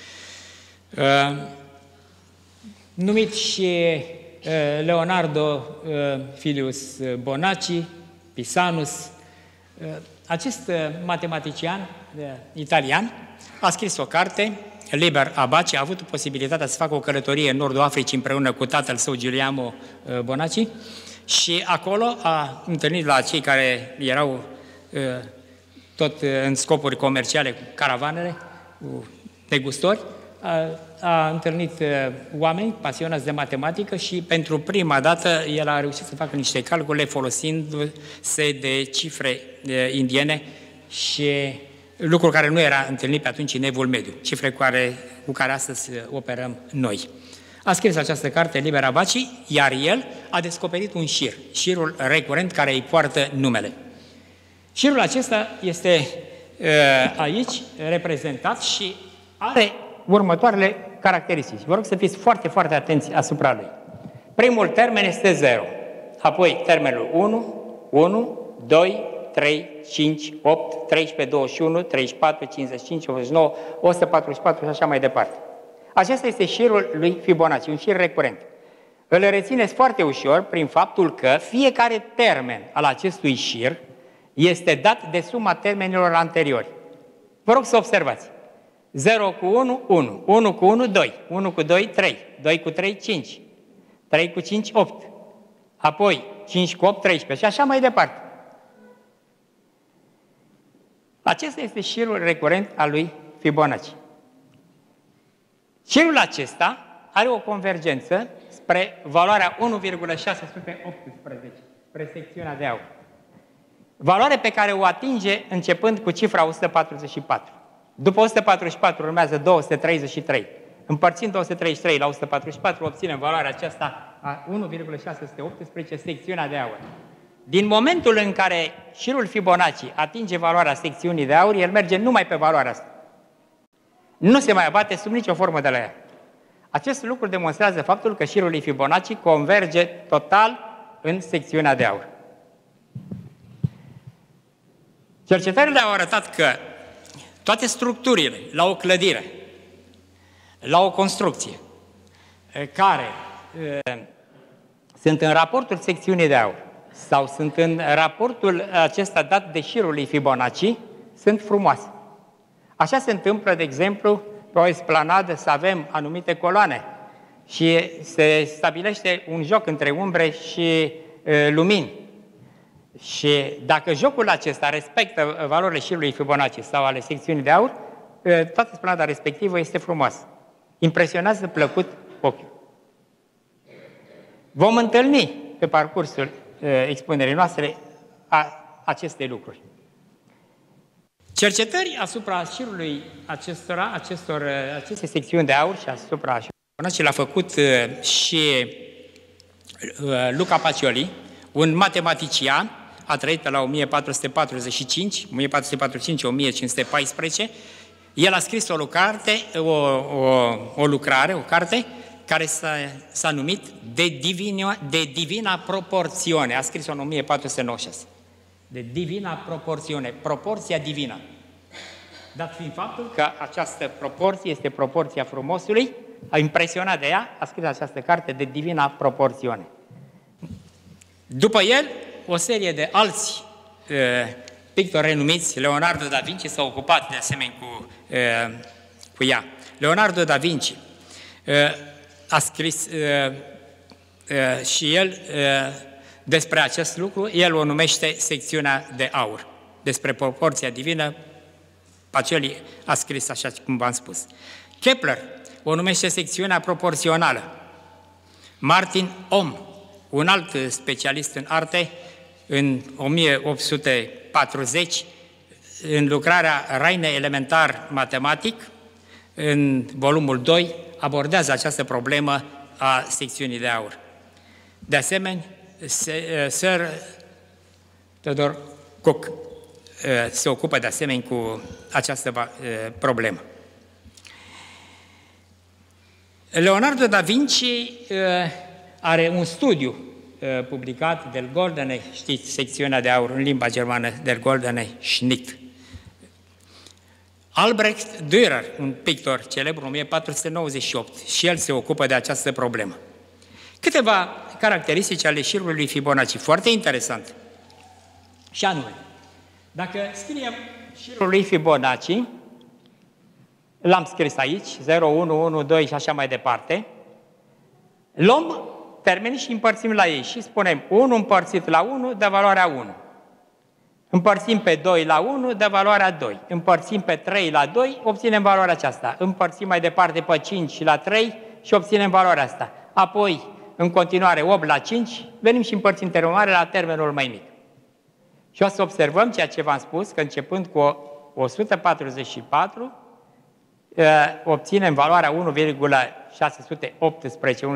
Numit și Leonardo Filius Bonacci, Pisanus, acest matematician italian a scris o carte, Liber Abaci, a avut posibilitatea să facă o călătorie în nordul Africii împreună cu tatăl său, Giuliano Bonacci, și acolo a întâlnit la cei care erau tot în scopuri comerciale, cu caravanele, cu negustori, a întâlnit oameni pasionați de matematică și pentru prima dată el a reușit să facă niște calcule folosindu-se de cifre indiene și lucru care nu era întâlnit pe atunci în evul mediu, cifre cu care astăzi operăm noi. A scris această carte, Liber Abaci, iar el a descoperit un șirul recurent care îi poartă numele. Șirul acesta este aici reprezentat și are următoarele caracteristici. Vă rog să fiți foarte, foarte atenți asupra lui. Primul termen este 0, apoi termenul 1, 2, 3, 5, 8, 13, 21, 34, 55, 89, 144 și așa mai departe. Acesta este șirul lui Fibonacci, un șir recurent. Îl rețineți foarte ușor prin faptul că fiecare termen al acestui șir este dat de suma termenilor anteriori. Vă rog să observați. 0 cu 1, 1, 1 cu 1, 2, 1 cu 2, 3, 2 cu 3, 5, 3 cu 5, 8, apoi 5 cu 8, 13 și așa mai departe. Acesta este șirul recurent al lui Fibonacci. Șirul acesta are o convergență spre valoarea 1,618, spre secțiunea de aur. Valoare pe care o atinge începând cu cifra 144. După 144 urmează 233. Împărțind 233 la 144, obținem valoarea aceasta a 1,618, secțiunea de aur. Din momentul în care șirul Fibonacci atinge valoarea secțiunii de aur, el merge numai pe valoarea asta. Nu se mai abate sub nicio formă de la ea. Acest lucru demonstrează faptul că șirul lui Fibonacci converge total în secțiunea de aur. Cercetările au arătat că toate structurile la o clădire, la o construcție, care sunt în raportul secțiunii de aur sau sunt în raportul acesta dat de șirul lui Fibonacci, sunt frumoase. Așa se întâmplă, de exemplu, pe o esplanadă să avem anumite coloane și se stabilește un joc între umbre și lumini. Și dacă jocul acesta respectă valorile șirului Fibonacci sau ale secțiunii de aur, toată esplanada respectivă este frumoasă. Impresionează plăcut ochiul. Vom întâlni pe parcursul expunerii noastre aceste lucruri. Cercetări asupra șirului aceste secțiuni de aur și asupra șirului Fibonacci l-a făcut și Luca Pacioli, un matematician, a trăit pe la 1445-1514. El a scris o carte care s-a numit De Divina Proporțiune. A scris-o în 1496. De Divina Proporțiune, proporția divină. Dat fiind faptul că această proporție este proporția frumosului, a impresionat de ea, a scris această carte De Divina Proporțiune. După el, o serie de alți pictori renumiți, Leonardo da Vinci s-a ocupat de asemenea cu ea. Leonardo da Vinci a scris și el despre acest lucru, el o numește secțiunea de aur. Despre proporția divină, Pacioli a scris așa cum v-am spus. Kepler o numește secțiunea proporțională. Martin Ohm, un alt specialist în arte, în 1840, în lucrarea Reine Elementar Matematic, în volumul 2, abordează această problemă a secțiunii de aur. De asemenea, Sir Theodore Cook se ocupă de asemenea cu această problemă. Leonardo da Vinci are un studiu publicat del Goldene, știți, secțiunea de aur în limba germană, del Goldene Schnitt. Albrecht Dürer, un pictor celebru, 1498, și el se ocupă de această problemă. Câteva caracteristici ale șirului lui Fibonacci, foarte interesant. Și anume, dacă scriem șirul lui Fibonacci, l-am scris aici, 0, 1, 1, 2 și așa mai departe, luăm termenii și împărțim la ei și spunem 1 împărțit la 1 dă valoarea 1. Împărțim pe 2 la 1 dă valoarea 2. Împărțim pe 3 la 2, obținem valoarea aceasta. Împărțim mai departe pe 5 la 3 și obținem valoarea asta. Apoi, în continuare, 8 la 5, venim și împărțim termenul mare la termenul mai mic. Și o să observăm ceea ce v-am spus, că începând cu 144, obținem valoarea 1,618,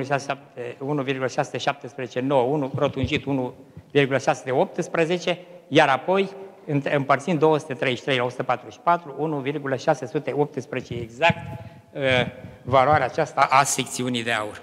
1,617, 9, 1 rotunjit 1,618, iar apoi împărțind 233 la 144, 1,618 exact valoarea aceasta a secțiunii de aur.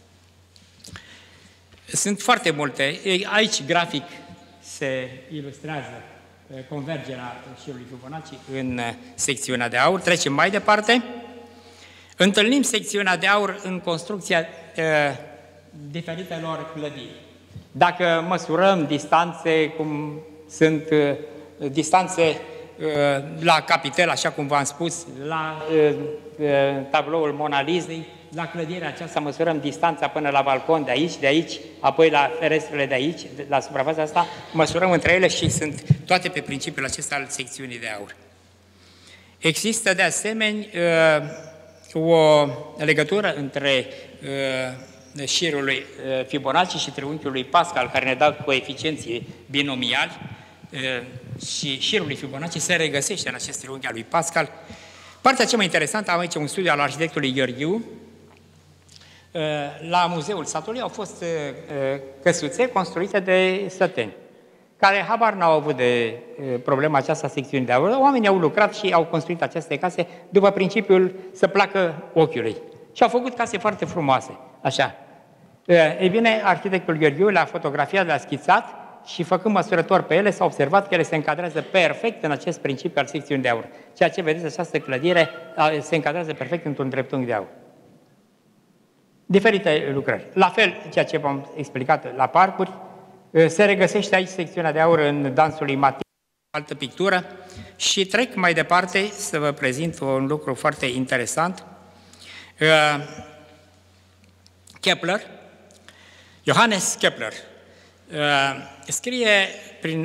Sunt foarte multe. Aici, grafic, se ilustrează convergerea șirului Fibonacci în secțiunea de aur. Trecem mai departe. Întâlnim secțiunea de aur în construcția diferitelor clădiri. Dacă măsurăm distanțe, cum sunt distanțe la capitel, așa cum v-am spus, la tabloul Mona Lisei, la clădirea aceasta măsurăm distanța până la balcon de aici, apoi la ferestrele de aici, la suprafața asta, măsurăm între ele și sunt toate pe principiul acesta al secțiunii de aur. Există de asemenea o legătură între șirul lui Fibonacci și triunghiul lui Pascal, care ne dau coeficienții binomiali. și șirul lui Fibonacci se regăsește în acest triunghi al lui Pascal. Partea cea mai interesantă, am aici un studiu al arhitectului Gheorghiu. La Muzeul Satului au fost căsuțe construite de săteni, care habar n-au avut de problema aceasta secțiunii de aur. Oamenii au lucrat și au construit aceste case după principiul să placă ochiului. Și au făcut case foarte frumoase, așa. Ei bine, arhitectul Gheorghiu le-a fotografiat, le-a schițat și făcând măsurători pe ele s-a observat că ele se încadrează perfect în acest principiu al secțiunii de aur. Ceea ce vedeți, această clădire se încadrează perfect într-un dreptunghi de aur. Diferite lucrări. La fel, ceea ce v-am explicat la parcuri, se regăsește aici secțiunea de aur în dansul lui Matiu, altă pictură, și trec mai departe să vă prezint un lucru foarte interesant. Kepler, Johannes Kepler, scrie prin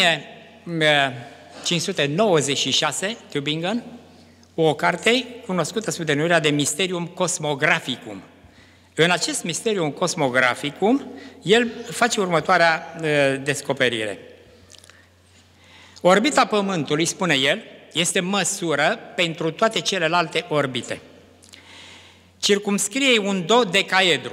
1596, Tübingen, o carte cunoscută sub denumirea de Mysterium Cosmographicum. În acest Mysterium Cosmographicum, el face următoarea descoperire. Orbita Pământului, spune el, este măsură pentru toate celelalte orbite. Circumscrie un dodecaedru.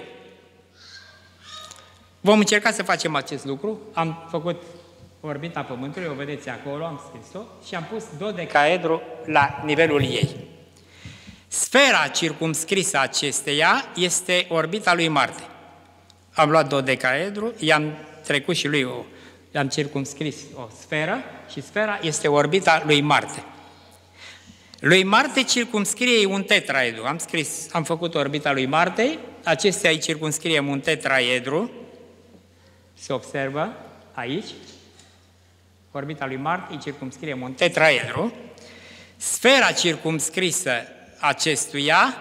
Vom încerca să facem acest lucru. Am făcut orbita Pământului, o vedeți acolo, am scris-o, și am pus dodecaedru la nivelul ei. Sfera circumscrisă acesteia este orbita lui Marte. Am luat dodecaedru, i-am trecut și lui, i-am circumscris o sferă și sfera este orbita lui Marte. Lui Marte circumscrie un tetraedru. Am făcut orbita lui Marte, acestea îi circumscrie un tetraedru, se observă aici, orbita lui Marte îi circumscrie un tetraedru, sfera circumscrisă acestuia,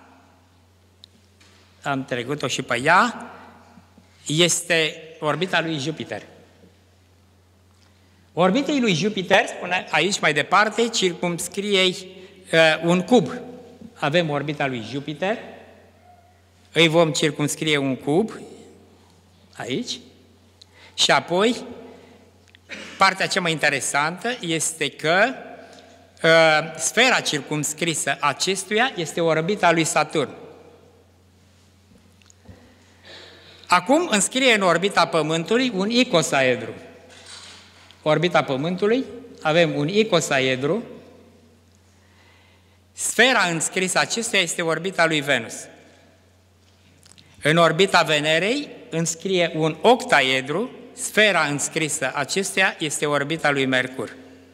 am trecut-o și pe ea, este orbita lui Jupiter. Orbitei lui Jupiter, spune aici mai departe, circumscrie un cub. Avem orbita lui Jupiter, îi vom circumscrie un cub, aici, și apoi, partea cea mai interesantă este că sfera circumscrisă acestuia este orbita lui Saturn. Acum înscrie în orbita Pământului un icosaedru. Orbita Pământului, avem un icosaedru, sfera înscrisă acestuia este orbita lui Venus. În orbita Venerei înscrie un octaedru, sfera înscrisă acestuia este orbita lui Mercur.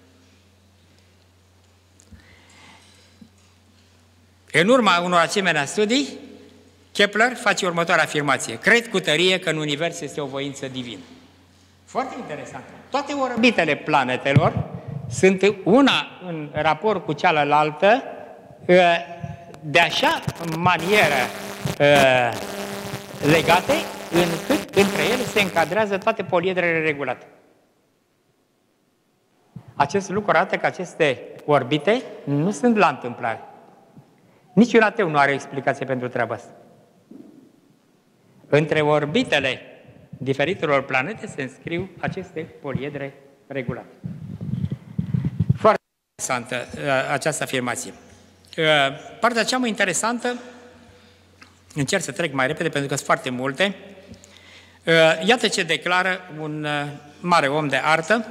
În urma unor asemenea studii, Kepler face următoarea afirmație. Cred cu tărie că în univers este o voință divină. Foarte interesant. Toate orbitele planetelor sunt una în raport cu cealaltă de așa manieră legate încât între ele se încadrează toate poliedrele regulate. Acest lucru arată că aceste orbite nu sunt la întâmplare. Niciun ateu nu are explicație pentru treaba asta. Între orbitele diferitelor planete se înscriu aceste poliedre regulate. Foarte interesantă această afirmație. Partea cea mai interesantă, încerc să trec mai repede pentru că sunt foarte multe, iată ce declară un mare om de artă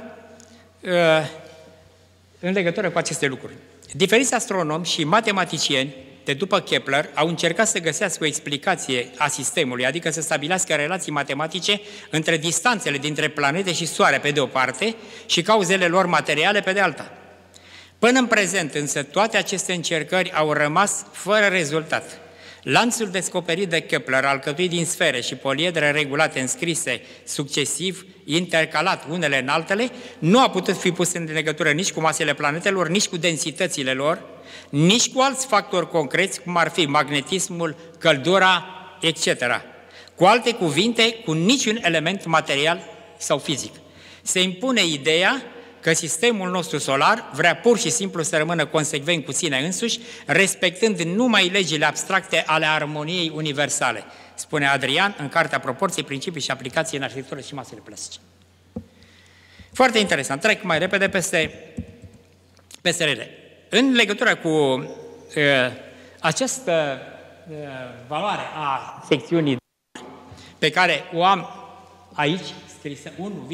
în legătură cu aceste lucruri. Diferiți astronomi și matematicieni de după Kepler au încercat să găsească o explicație a sistemului, adică să stabilească relații matematice între distanțele dintre planete și Soare pe de o parte și cauzele lor materiale pe de alta. Până în prezent, însă, toate aceste încercări au rămas fără rezultat. Lanțul descoperit de Kepler, alcătuit din sfere și poliedre regulate înscrise succesiv, intercalat unele în altele, nu a putut fi pus în legătură nici cu masele planetelor, nici cu densitățile lor, nici cu alți factori concreți, cum ar fi magnetismul, căldura, etc. Cu alte cuvinte, cu niciun element material sau fizic. Se impune ideea că sistemul nostru solar vrea pur și simplu să rămână consecvent cu sine însuși, respectând numai legile abstracte ale armoniei universale, spune Adrian în cartea Proporții, Principii și Aplicații în Arhitectură și Masele Plastice. Foarte interesant. Trec mai repede peste ele. În legătură cu această valoare a secțiunii pe care o am aici, scrisă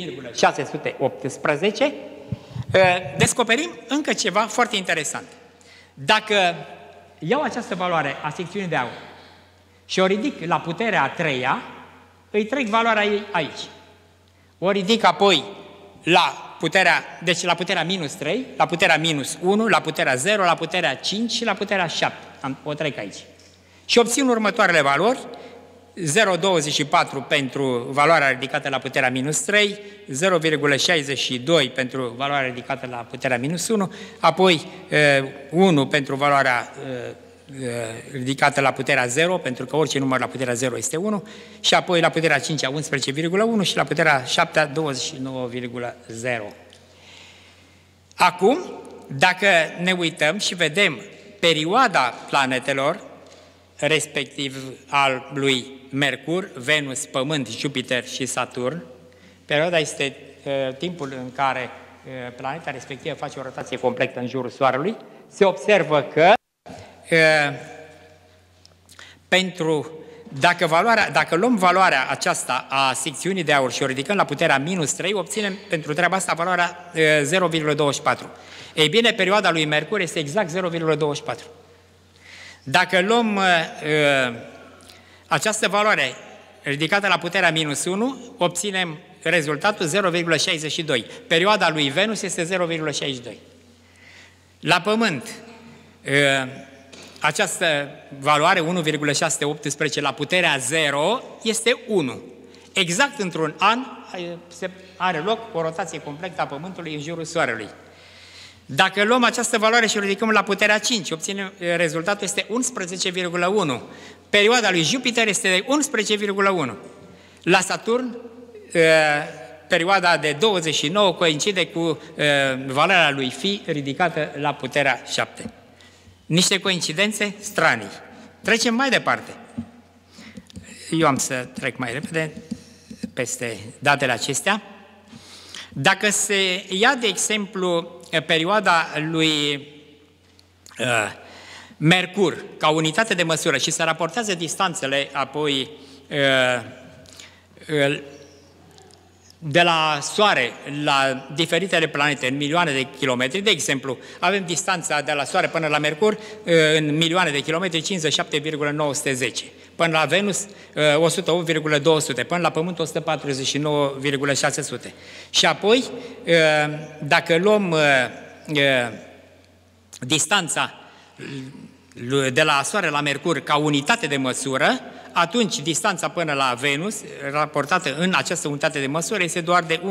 1,618, descoperim încă ceva foarte interesant. Dacă iau această valoare a secțiunii de aur și o ridic la puterea a treia, îi trec valoarea ei aici. O ridic apoi la puterea minus 3, la puterea minus 1, la puterea 0, la puterea 5 și la puterea 7. O trec aici. Și obțin următoarele valori: 0,24 pentru valoarea ridicată la puterea minus 3, 0,62 pentru valoarea ridicată la puterea minus 1, apoi 1 pentru valoarea ridicată la puterea 0, pentru că orice număr la puterea 0 este 1, și apoi la puterea 5 a 11,1 și la puterea 7 a 29,0. Acum, dacă ne uităm și vedem perioada planetelor, respectiv al lui Mercur, Venus, Pământ, Jupiter și Saturn, perioada este timpul în care planeta respectivă face o rotație completă în jurul Soarelui, se observă că dacă luăm valoarea aceasta a secțiunii de aur și o ridicăm la puterea minus 3, obținem pentru treaba asta valoarea 0,24. Ei bine, perioada lui Mercur este exact 0,24. Dacă luăm această valoare ridicată la puterea minus 1, obținem rezultatul 0,62. Perioada lui Venus este 0,62. La Pământ, această valoare 1,618 la puterea 0 este 1. Exact într-un an are loc o rotație completă a Pământului în jurul Soarelui. Dacă luăm această valoare și o ridicăm la puterea 5, obținem rezultatul este 11,1. Perioada lui Jupiter este de 11,1. La Saturn, perioada de 29 coincide cu valoarea lui Phi ridicată la puterea 7. Niște coincidențe stranii. Trecem mai departe. Eu am să trec mai repede peste datele acestea. Dacă se ia, de exemplu, perioada lui Mercur ca unitate de măsură și se raportează distanțele apoi de la Soare la diferitele planete în milioane de kilometri, de exemplu, avem distanța de la Soare până la Mercur în milioane de kilometri, 57,910, până la Venus 108,200, până la Pământ 149,600. Și apoi, dacă luăm distanța de la Soare la Mercur ca unitate de măsură, atunci distanța până la Venus, raportată în această unitate de măsură, este doar de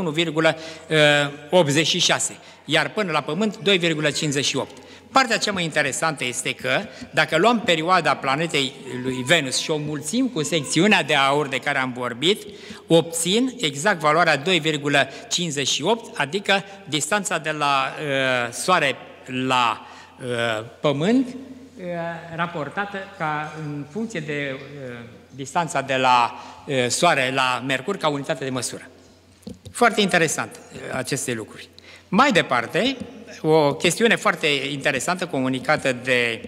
1,86, iar până la Pământ 2,58. Partea cea mai interesantă este că, dacă luăm perioada planetei lui Venus și o mulțim cu secțiunea de aur de care am vorbit, obțin exact valoarea 2,58, adică distanța de la Soare la Pământ, raportată ca în funcție de distanța de la Soare la Mercur ca unitate de măsură. Foarte interesant aceste lucruri. Mai departe, o chestiune foarte interesantă comunicată de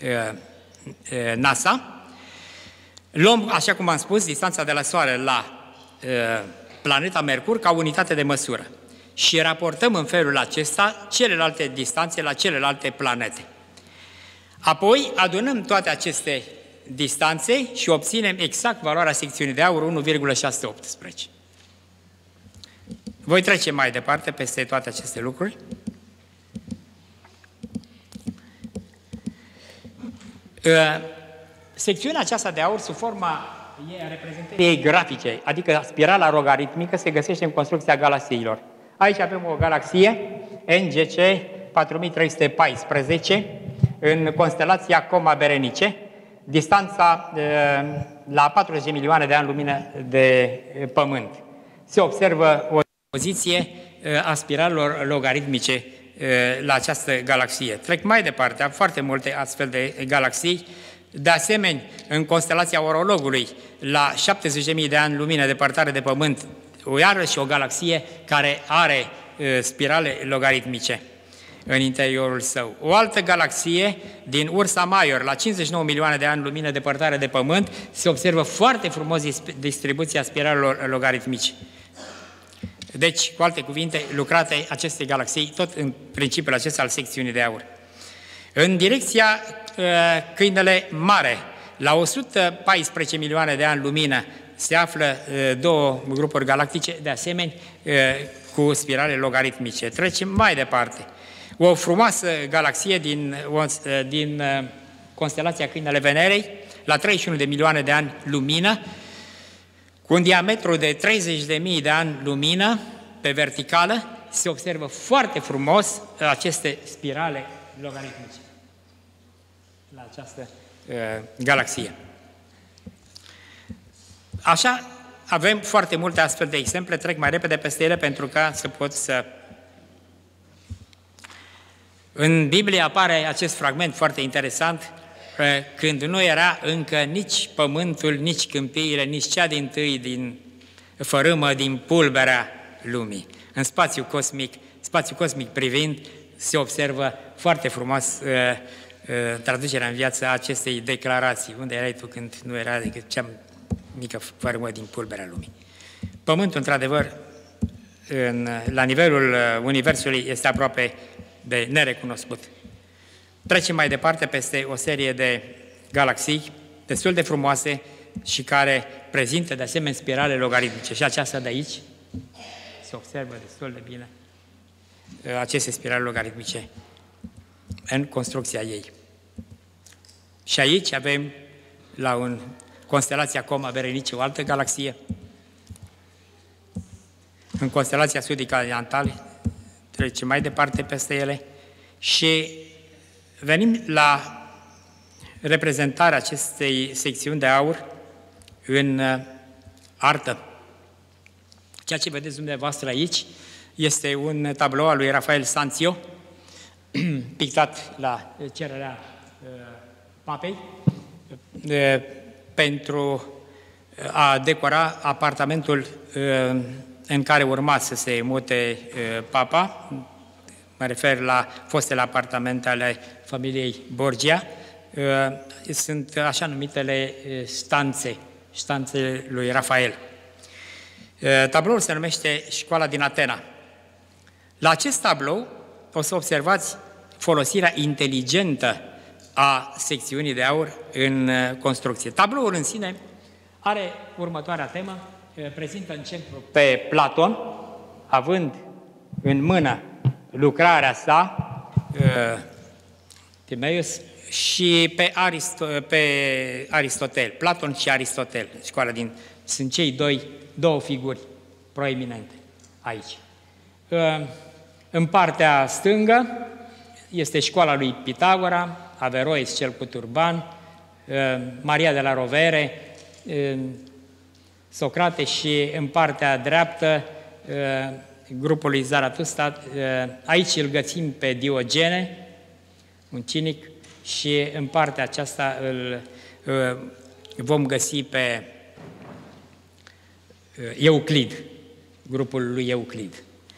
NASA. Luăm, așa cum am spus, distanța de la Soare la planeta Mercur ca unitate de măsură și raportăm în felul acesta celelalte distanțe la celelalte planete. Apoi adunăm toate aceste distanțe și obținem exact valoarea secțiunii de aur 1,618. Voi trece mai departe peste toate aceste lucruri. Secțiunea aceasta de aur, sub forma reprezentării grafice, adică spirala logaritmică, se găsește în construcția galaxiilor. Aici avem o galaxie, NGC 4314, în constelația Coma Berenice, distanța la 40 de milioane de ani lumină de Pământ. Se observă o poziție a spiralelor logaritmice la această galaxie. Trec mai departe, am foarte multe astfel de galaxii. De asemenea, în constelația Orologului, la 70.000 de ani lumină departare de Pământ, iarăși o galaxie care are spirale logaritmice în interiorul său. O altă galaxie din Ursa Major, la 59 milioane de ani lumină depărtare de Pământ, se observă foarte frumos distribuția spiralelor logaritmice. Deci, cu alte cuvinte, lucrate aceste galaxii tot în principiul acesta al secțiunii de aur. În direcția Câinele Mare, la 114 milioane de ani lumină, se află două grupuri galactice, de asemenea, cu spirale logaritmice. Trecem mai departe. O frumoasă galaxie din constelația Câinele Venerei, la 31 de milioane de ani lumină, cu un diametru de 30.000 de ani lumină pe verticală, se observă foarte frumos aceste spirale logaritmice la această galaxie. Așa, avem foarte multe astfel de exemple, trec mai repede peste ele pentru ca să pot să... În Biblie apare acest fragment foarte interesant, când nu era încă nici pământul, nici câmpiile, nici cea dintâi din fărâmă, din pulberea lumii. În spațiu cosmic privind, se observă foarte frumos traducerea în viață a acestei declarații. Unde erai tu când nu era decât cea mică fărâmă din pulberea lumii? Pământul, într-adevăr, la nivelul Universului, este aproape de nerecunoscut. Trecem mai departe peste o serie de galaxii destul de frumoase și care prezintă de asemenea spirale logaritmice. Și aceasta de aici se observă destul de bine aceste spirale logaritmice în construcția ei. Și aici avem la constelația Coma Berenice o altă galaxie. În constelația sudică Orientală trecem mai departe peste ele și venim la reprezentarea acestei secțiuni de aur în artă. Ceea ce vedeți dumneavoastră aici este un tablou al lui Rafael Sanzio, pictat la cererea papei, pentru a decora apartamentul în care urma să se mute papa. Mă refer la fostele apartamente ale familiei Borgia. Sunt așa numitele stanțe lui Rafael. Tabloul se numește Școala din Atena. La acest tablou o să observați folosirea inteligentă a secțiunii de aur în construcție. Tabloul în sine are următoarea temă, prezintă în centru pe Platon, având în mână lucrarea sa, Timeius, și pe Aristotel, Platon și Aristotel, sunt cei două figuri proeminente aici. În partea stângă este școala lui Pitagora, Averroes cel cu turban, Maria de la Rovere, Socrate, și în partea dreaptă grupul lui Zaratustra. Aici îl găsim pe Diogene, un cinic, și în partea aceasta îl vom găsi pe Euclid, grupul lui Euclid.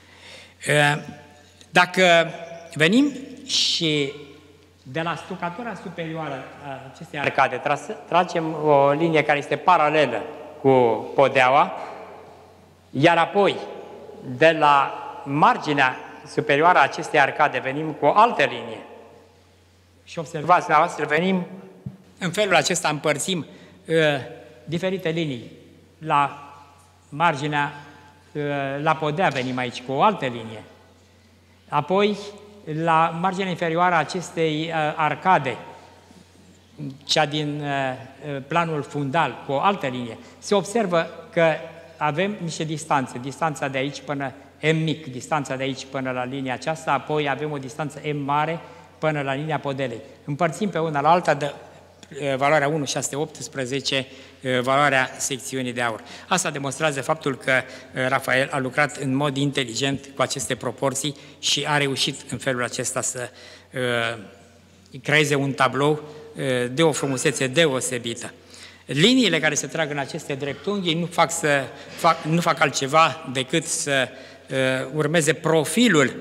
Dacă venim și de la stucatura superioară a acestei arcade tragem o linie care este paralelă cu podeaua, iar apoi de la marginea superioară a acestei arcade venim cu o altă linie și observați dumneavoastră, venim în felul acesta, împărțim diferite linii. La marginea, la podea venim aici cu o altă linie. Apoi, la marginea inferioară a acestei arcade, cea din planul fundal, cu o altă linie, se observă că avem niște distanțe. Distanța de aici până M mic, distanța de aici până la linia aceasta, apoi avem o distanță M mare până la linia podelei. Împărțim pe una la alta de valoarea 1,618, valoarea secțiunii de aur. Asta demonstrează faptul că Rafael a lucrat în mod inteligent cu aceste proporții și a reușit în felul acesta să creeze un tablou de o frumusețe deosebită. Liniile care se trag în aceste dreptunghi nu fac altceva decât să urmeze profilul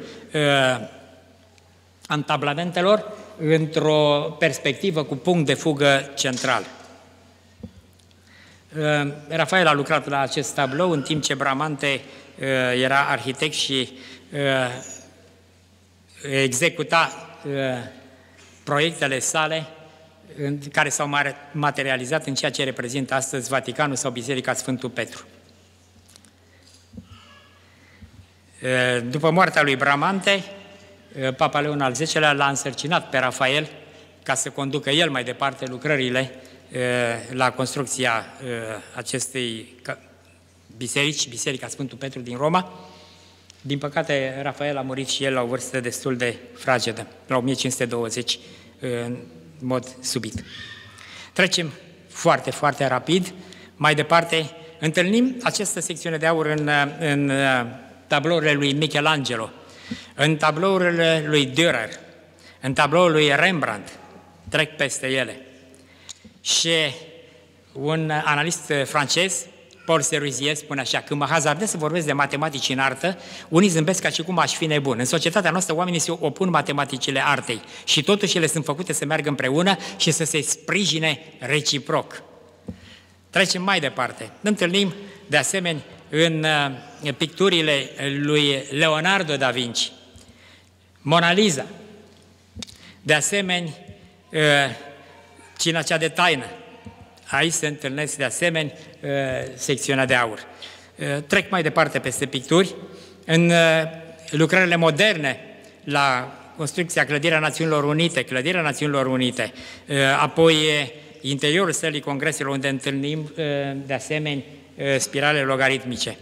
antablamentelor într-o perspectivă cu punct de fugă central. Rafael a lucrat la acest tablou în timp ce Bramante era arhitect și executa proiectele sale care s-au materializat în ceea ce reprezintă astăzi Vaticanul sau Biserica Sfântul Petru. După moartea lui Bramante, Papa Leon al X-lea l-a însărcinat pe Rafael ca să conducă el mai departe lucrările la construcția acestei biserici, Biserica Sfântul Petru din Roma. Din păcate, Rafael a murit și el la o vârstă destul de fragedă, la 1520, în mod subit. Trecem foarte, foarte rapid. Mai departe, întâlnim această secțiune de aur în tablourile lui Michelangelo, în tablourile lui Dürer, în tabloul lui Rembrandt, trec peste ele. Și un analist francez, Paul Seruzier, spune așa: când mă hazardez să vorbesc de matematici în artă, unii zâmbesc ca și cum aș fi nebun. În societatea noastră oamenii se opun matematicile artei și totuși ele sunt făcute să meargă împreună și să se sprijine reciproc. Trecem mai departe. Întâlnim de asemenea în picturile lui Leonardo da Vinci, Mona Lisa, de asemenea Cina cea de taină. Aici se întâlnesc de asemenea secțiunea de aur. Trec mai departe peste picturi. În lucrările moderne la construcția Clădirea Națiunilor Unite, Clădirea Națiunilor Unite, apoi interiorul sălii congreselor, unde întâlnim de asemenea spirale logaritmice.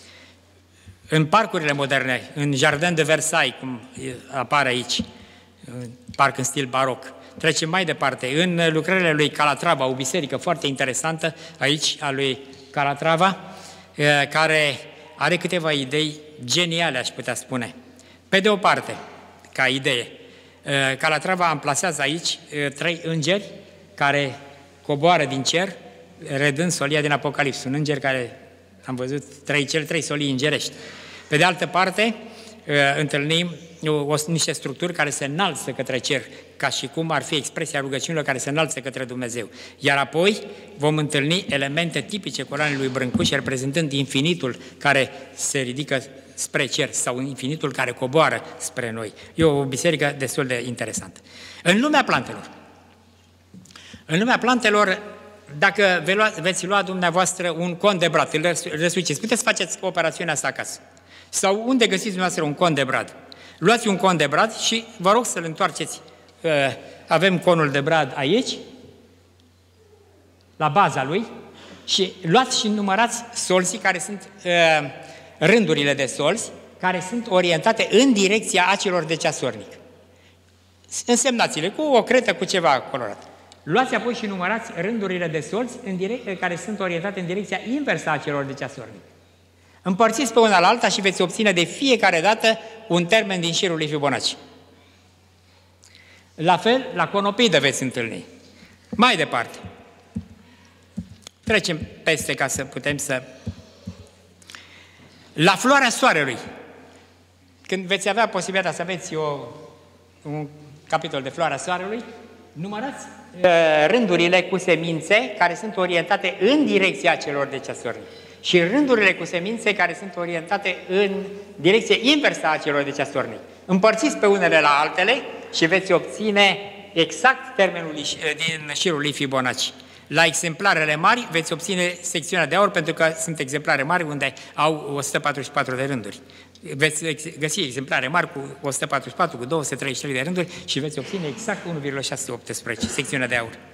În parcurile moderne, în Jardin de Versailles, cum apare aici, parc în stil baroc. Trecem mai departe. În lucrările lui Calatrava, o biserică foarte interesantă aici, a lui Calatrava, care are câteva idei geniale, aș putea spune. Pe de o parte, ca idee, Calatrava amplasează aici 3 îngeri care coboară din cer, redând solia din Apocalips. Un înger care, am văzut, cele 3 solii îngerești. Pe de altă parte, întâlnim niște structuri care se înalță către cer, ca și cum ar fi expresia rugăciunilor care se înalță către Dumnezeu. Iar apoi vom întâlni elemente tipice coloanei lui Brâncuș, reprezentând infinitul care se ridică spre cer sau infinitul care coboară spre noi. E o biserică destul de interesantă. În lumea plantelor, dacă veți lua dumneavoastră un con de brad, îl răsuciți, puteți să faceți operațiunea asta acasă. Sau unde găsiți dumneavoastră un con de brad? Luați un con de brad și vă rog să-l întoarceți. Avem conul de brad aici, la baza lui, și luați și numărați solții, care sunt rândurile de solzi, care sunt orientate în direcția acilor de ceasornic. Însemnați-le cu o cretă, cu ceva colorat. Luați apoi și numărați rândurile de solzi care sunt orientate în direcția inversă a celor de ceasornic. Împărțiți pe una la alta și veți obține de fiecare dată un termen din șirul lui Fibonacci. La fel, la conopidă veți întâlni. Mai departe. Trecem peste ca să putem să... La floarea soarelui. Când veți avea posibilitatea să aveți un capitol de floarea soarelui, numărați rândurile cu semințe care sunt orientate în direcția celor de ceasornic și rândurile cu semințe care sunt orientate în direcție inversă a celor de ceasornic. Împărțiți pe unele la altele și veți obține exact termenul din șirul lui Fibonacci. La exemplarele mari veți obține secțiunea de aur, pentru că sunt exemplare mari unde au 144 de rânduri. Veți găsi exemplare mari cu 144, cu 233 de rânduri și veți obține exact 1,618, secțiunea de aur.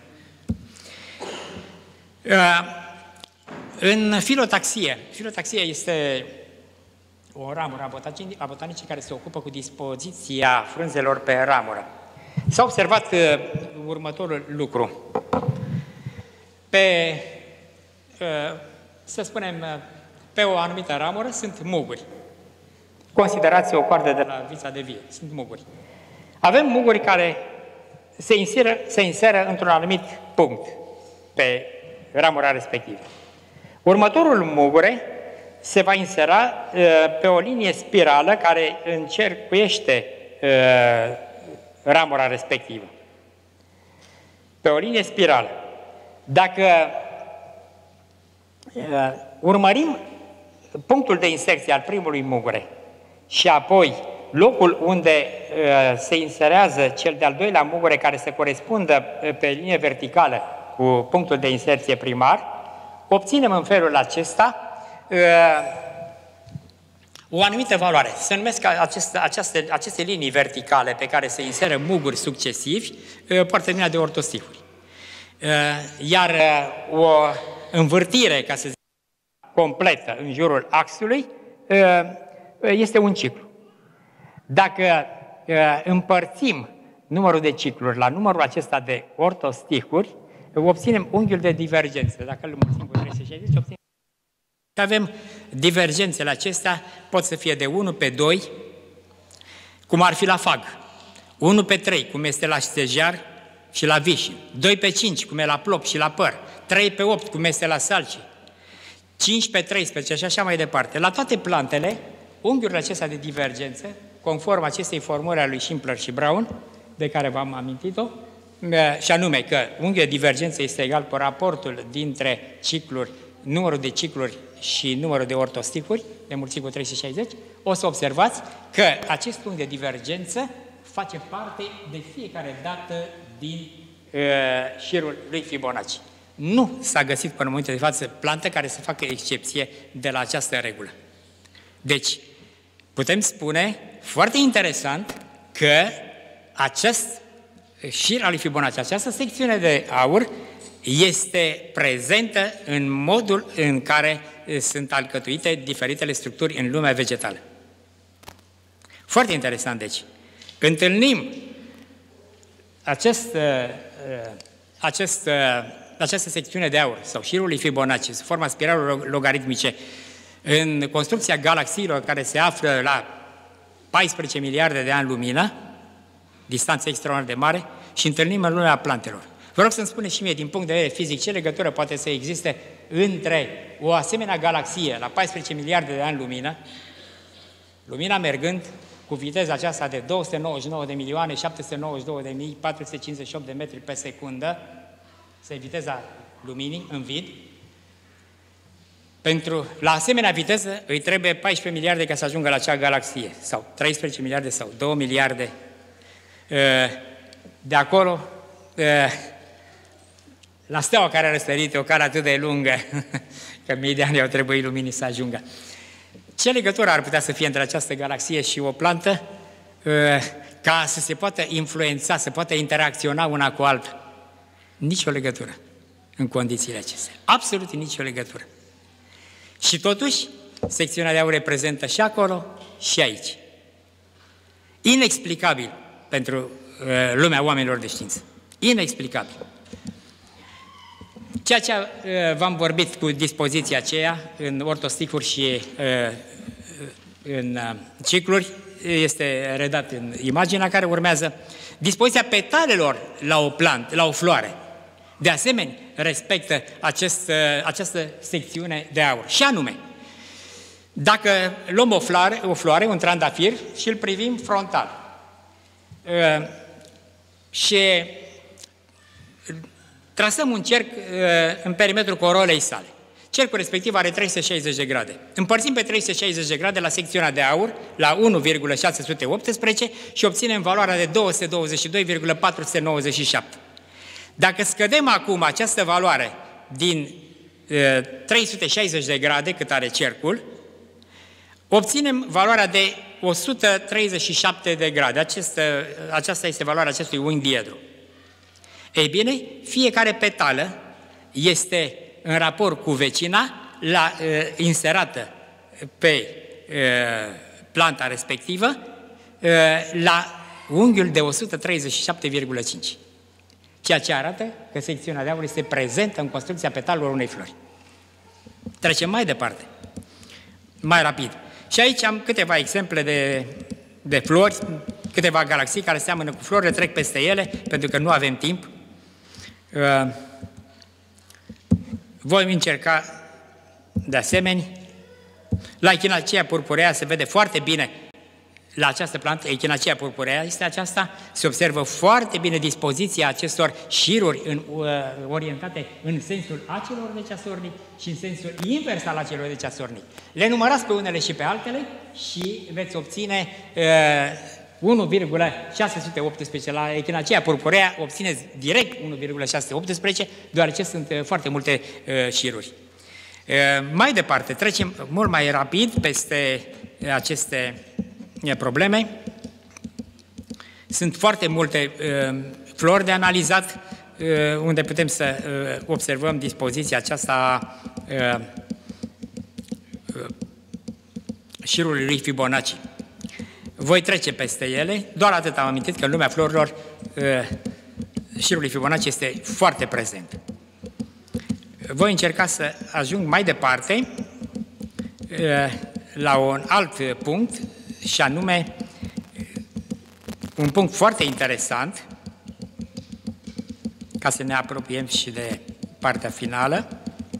În filotaxie este o ramură a botanicii care se ocupă cu dispoziția frunzelor pe ramură. S-a observat următorul lucru. Să spunem, pe o anumită ramură sunt muguri. Considerați o coardă de la vița de vie, sunt muguri. Avem muguri care se inseră într-un anumit punct pe ramura respectivă. Următorul mugure se va insera pe o linie spirală care încercuiește ramura respectivă. Pe o linie spirală. Dacă urmărim punctul de inserție al primului mugure și apoi locul unde se inserează cel de-al doilea mugure care se corespundă pe linie verticală cu punctul de inserție primar, obținem în felul acesta o anumită valoare. Se numesc aceste linii verticale pe care se inseră muguri succesivi, poartă linia de ortostihuri. Iar o învârtire, ca să zic, completă în jurul axului este un ciclu. Dacă împărțim numărul de cicluri la numărul acesta de ortostihuri, obținem unghiul de divergență. Dacă îl mulțim cu 360, obținem. Avem divergențele acestea, pot să fie de 1 pe 2, cum ar fi la fag, 1 pe 3, cum este la stejar și la vișin, 2 pe 5, cum e la plop și la păr, 3 pe 8, cum este la salci, 5 pe 13 și așa mai departe. La toate plantele, unghiurile acestea de divergență, conform acestei formări a lui Schindler și Brown, de care v-am amintit-o, și anume că unghiul de divergență este egal pe raportul dintre cicluri, numărul de cicluri și numărul de ortostihuri, de mulțit cu 360, o să observați că acest unghi de divergență face parte de fiecare dată din șirul lui Fibonacci. Nu s-a găsit până în momentul de față plantă care să facă excepție de la această regulă. Deci, putem spune, foarte interesant, că acest șir al lui Fibonacci, această secțiune de aur, este prezentă în modul în care sunt alcătuite diferitele structuri în lumea vegetală. Foarte interesant, deci. Întâlnim această secțiune de aur, sau șirul lui Fibonacci, sub forma spiralelor logaritmice, în construcția galaxiilor care se află la 14 miliarde de ani lumină, distanță extraordinar de mare, și întâlnim în lumea plantelor. Vă rog să-mi spuneți și mie, din punct de vedere fizic, ce legătură poate să existe între o asemenea galaxie la 14 miliarde de ani lumină, lumina mergând cu viteza aceasta de 299.792.458 de metri pe secundă, este viteza luminii în vid. La asemenea viteză îi trebuie 14 miliarde ca să ajungă la acea galaxie, sau 13 miliarde, sau 2 miliarde. De acolo, la steaua care a răsărit, o cale atât de lungă, că mii de ani au trebuit luminii să ajungă. Ce legătură ar putea să fie între această galaxie și o plantă ca să se poată influența, să poată interacționa una cu alta? Nici o legătură în condițiile acestea. Absolut nicio legătură. Și totuși, secțiunea de aur reprezentă și acolo și aici. Inexplicabil pentru lumea oamenilor de știință. Inexplicabil. Ceea ce v-am vorbit cu dispoziția aceea în ortostihuri și în cicluri este redat în imaginea care urmează. Dispoziția petalelor la o plantă, la o floare, de asemenea, respectă această secțiune de aur. Și anume, dacă luăm o floare, un trandafir, și îl privim frontal și trasăm un cerc în perimetrul corolei sale. Cercul respectiv are 360 de grade. Împărțim pe 360 de grade la secțiunea de aur, la 1,618 și obținem valoarea de 222,497. Dacă scădem acum această valoare din 360 de grade, cât are cercul, obținem valoarea de 137 de grade. Aceasta este valoarea acestui unghi diedru. Ei bine, fiecare petală este în raport cu vecina, inserată pe planta respectivă, la unghiul de 137,5. Ceea ce arată că secțiunea de aur este prezentă în construcția petalelor unei flori. Trecem mai departe, mai rapid. Și aici am câteva exemple de flori, câteva galaxii care seamănă cu florile, trec peste ele, pentru că nu avem timp. Voi încerca, de asemenea, La Echinacea purpurea se vede foarte bine. La această plantă, Echinacea purpurea este aceasta, se observă foarte bine dispoziția acestor șiruri orientate în sensul acelor de ceasornic și în sensul invers al acelor de ceasornic. Le numărați pe unele și pe altele și veți obține 1,618. La Echinacea purpurea obțineți direct 1,618, deoarece sunt foarte multe șiruri. Mai departe, trecem mult mai rapid peste aceste probleme. Sunt foarte multe flori de analizat unde putem să observăm dispoziția aceasta șirului lui Fibonacci. Voi trece peste ele, doar atât am amintit că în lumea florilor șirul lui Fibonacci este foarte prezent. Voi încerca să ajung mai departe la un alt punct, și anume un punct foarte interesant, ca să ne apropiem și de partea finală.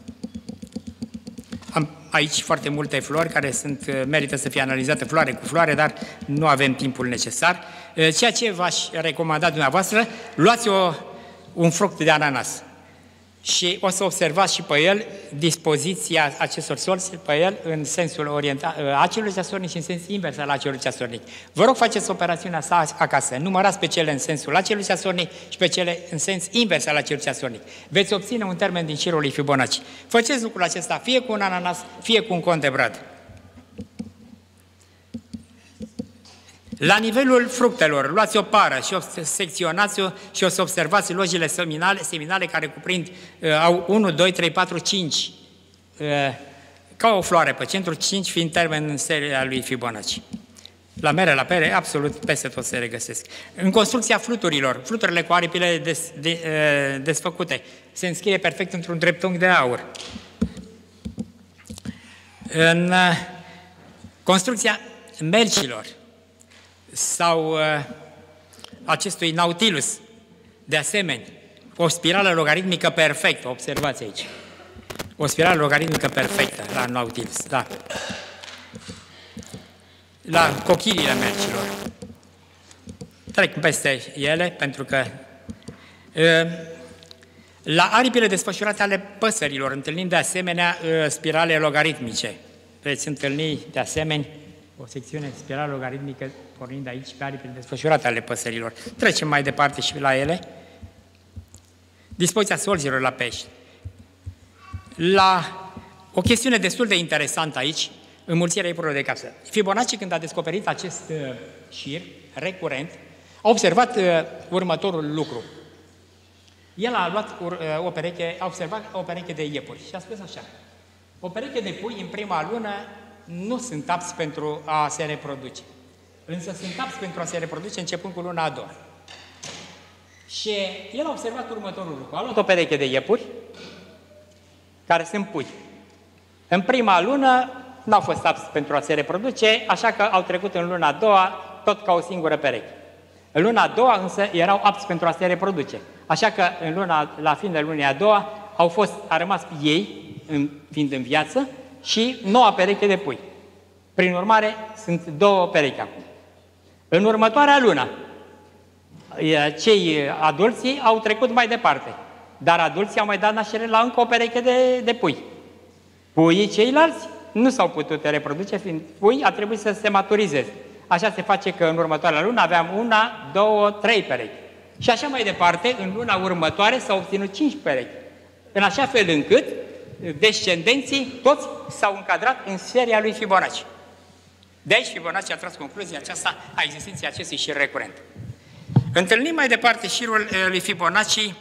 Am aici foarte multe flori care merită să fie analizate floare cu floare, dar nu avem timpul necesar. Ceea ce v-aș recomanda dumneavoastră, luați un fruct de ananas și o să observați și pe el dispoziția acestor sorți pe el în sensul acelui ceasornic și în sens invers al acelui ceasornic. Vă rog, faceți operațiunea asta acasă. Numărați pe cele în sensul acelui ceasornic și pe cele în sens invers al acelui ceasornic. Veți obține un termen din șirul lui Fibonacci. Faceți lucrul acesta fie cu un ananas, fie cu un con de brad. La nivelul fructelor, luați o pară și secționați-o și o să observați lojile seminale care cuprind, au 1, 2, 3, 4, 5, ca o floare pe centru, 5 fiind termen în seria lui Fibonacci. La mere, la pere, absolut peste tot se regăsesc. În construcția fluturilor, fluturile cu aripile desfăcute, se înscrie perfect într-un dreptunghi de aur. În construcția melcilor, sau acestui Nautilus, de asemenea, o spirală logaritmică perfectă, observați aici. O spirală logaritmică perfectă la Nautilus, da. La cochiliile melcilor. Trec peste ele, pentru că la aripile desfășurate ale păsărilor întâlnim de asemenea spirale logaritmice. Veți întâlni de asemenea o secțiune spirală logaritmică pornind aici pe aripile desfășurate ale păsărilor. Trecem mai departe și la ele. Dispoziția solzilor la pești. La o chestiune destul de interesantă aici, înmulțirea ipurilor de capsă. Fibonacci, când a descoperit acest șir recurent, a observat următorul lucru. El a luat a observat o pereche de iepuri și a spus așa: o pereche de pui în prima lună nu sunt apți pentru a se reproduce, însă sunt apți pentru a se reproduce începând cu luna a doua. Și el a observat următorul lucru. A luat o pereche de iepuri, care sunt pui. În prima lună n-au fost apți pentru a se reproduce, așa că au trecut în luna a doua tot ca o singură pereche. În luna a doua însă erau apți pentru a se reproduce, așa că la finele lunii a doua a rămas ei, fiind în viață, și noua pereche de pui. Prin urmare, sunt două perechi acum. În următoarea lună, cei adulți au trecut mai departe, dar adulții au mai dat naștere la încă o pereche de pui. Puii ceilalți nu s-au putut reproduce, fiind pui, a trebuit să se maturizeze. Așa se face că în următoarea lună aveam 1, 2, 3 perechi. Și așa mai departe, în luna următoare s-au obținut 5 perechi. În așa fel încât descendenții toți s-au încadrat în seria lui Fibonacci. De aici Fibonacci a tras concluzia aceasta a existenței acestui șir recurent. Întâlnim mai departe șirul lui Fibonacci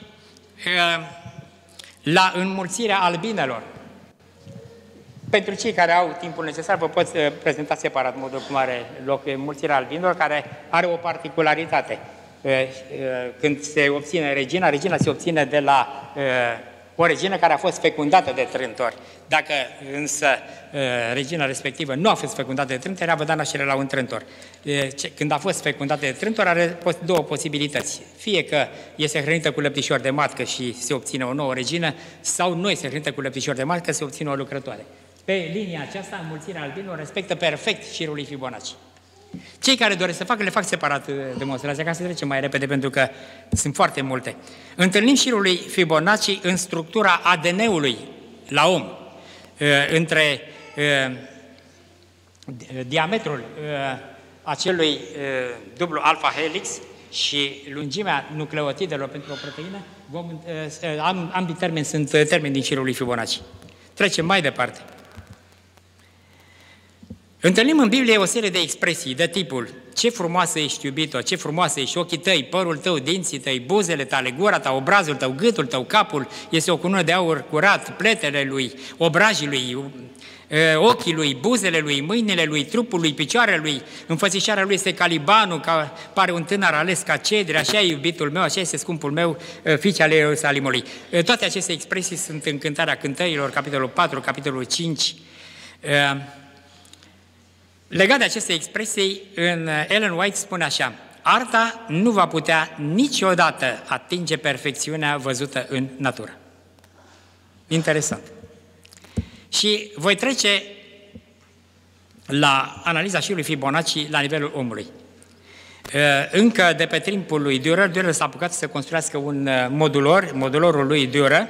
la înmulțirea albinelor. Pentru cei care au timpul necesar, vă pot prezenta separat modul cum are loc înmulțirea albinelor, care are o particularitate. Când se obține regina se obține de la o regină care a fost fecundată de trântori. Dacă însă regina respectivă nu a fost fecundată de trântori, ea va da naștere la un trântor. Când a fost fecundată de trântori, are două posibilități. Fie că este hrănită cu lăptișor de matcă și se obține o nouă regină, sau nu este hrănită cu lăptișor de matcă, se obține o lucrătoare. Pe linia aceasta, înmulțirea albinilor respectă perfect șirul lui Fibonacci. Cei care doresc să facă, le fac separat demonstrația, ca să trecem mai repede, pentru că sunt foarte multe. Întâlnim șirul lui Fibonacci în structura ADN-ului la om, între diametrul acelui dublu alfa helix și lungimea nucleotidelor pentru o proteină, ambii termeni sunt termeni din șirul lui Fibonacci. Trecem mai departe. Întâlnim în Biblie o serie de expresii de tipul: ce frumoasă ești, iubito, ce frumoasă ești, ochii tăi, părul tău, dinții tăi, buzele tale, gura ta, obrazul tău, gâtul tău, capul este o cunună de aur curat, pletele lui, obrajii lui, ochii lui, buzele lui, mâinile lui, trupul lui, picioarele lui, înfățișarea lui este ca Libanul, pare un tânăr ales ca cedre, așa e iubitul meu, așa este scumpul meu, fiice ale Ierusalimului. Toate aceste expresii sunt în Cântarea Cântărilor, capitolul 4, capitolul 5. Legat de aceste expresii, Ellen White spune așa: arta nu va putea niciodată atinge perfecțiunea văzută în natură. Interesant. Și voi trece la analiza șirului Fibonacci la nivelul omului. Încă de pe timpul lui Dürer, Dürer s-a apucat să construiască un modulorul lui Dürer,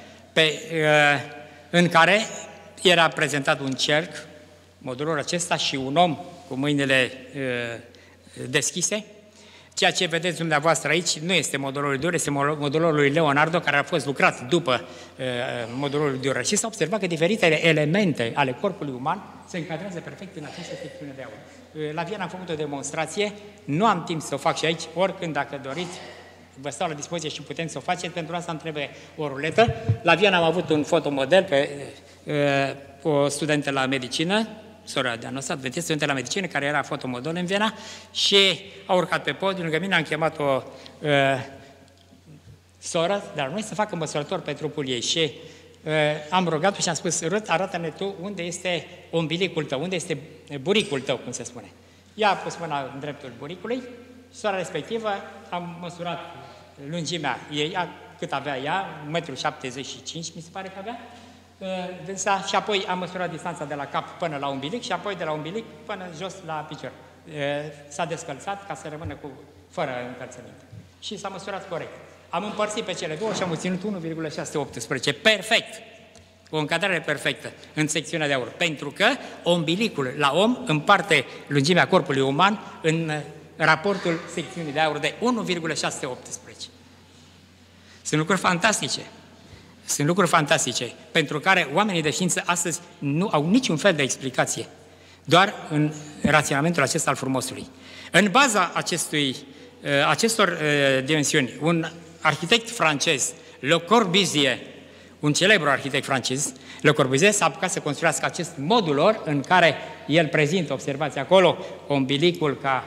în care era prezentat un cerc, modulorul acesta, și un om cu mâinile deschise. Ceea ce vedeți dumneavoastră aici nu este modulorul lui Dürer, este modulorul lui Leonardo, care a fost lucrat după modulorul lui Dürer. Și s-a observat că diferitele elemente ale corpului uman se încadrează perfect în această secțiune de aur. La Viena am făcut o demonstrație, nu am timp să o fac și aici, oricând, dacă doriți, vă stau la dispoziție și putem să o faceți, pentru asta îmi trebuie o ruletă. La Viena am avut un fotomodel pe o studentă la medicină, sora de anul ăsta, studentă la medicină, care era fotomodel în Viena, și a urcat pe podium lângă mine, a chemat o soră, dar noi să facă măsurători pe trupul ei și am rugat-o și am spus: Ruth, arată-ne tu unde este umbilicul tău, unde este buricul tău, cum se spune. Ea a pus mâna în dreptul buricului, sora respectivă, am măsurat lungimea ei, cât avea ea, 1,75 m, mi se pare că avea, dânsa, și apoi am măsurat distanța de la cap până la umbilic și apoi de la umbilic până jos la picior. S-a descălțat ca să rămână fără încălțăminte. Și s-a măsurat corect. Am împărțit pe cele două și am obținut 1,618. Perfect! O încadrare perfectă în secțiunea de aur. Pentru că umbilicul la om împarte lungimea corpului uman în raportul secțiunii de aur de 1,618. Sunt lucruri fantastice. Sunt lucruri fantastice, pentru care oamenii de știință astăzi nu au niciun fel de explicație, doar în raționamentul acesta al frumosului. În baza acestor dimensiuni, un arhitect francez, Le Corbusier, un celebru arhitect francez, Le Corbusier, s-a apucat să construiască acest modulor în care el prezintă, observați acolo, umbilicul ca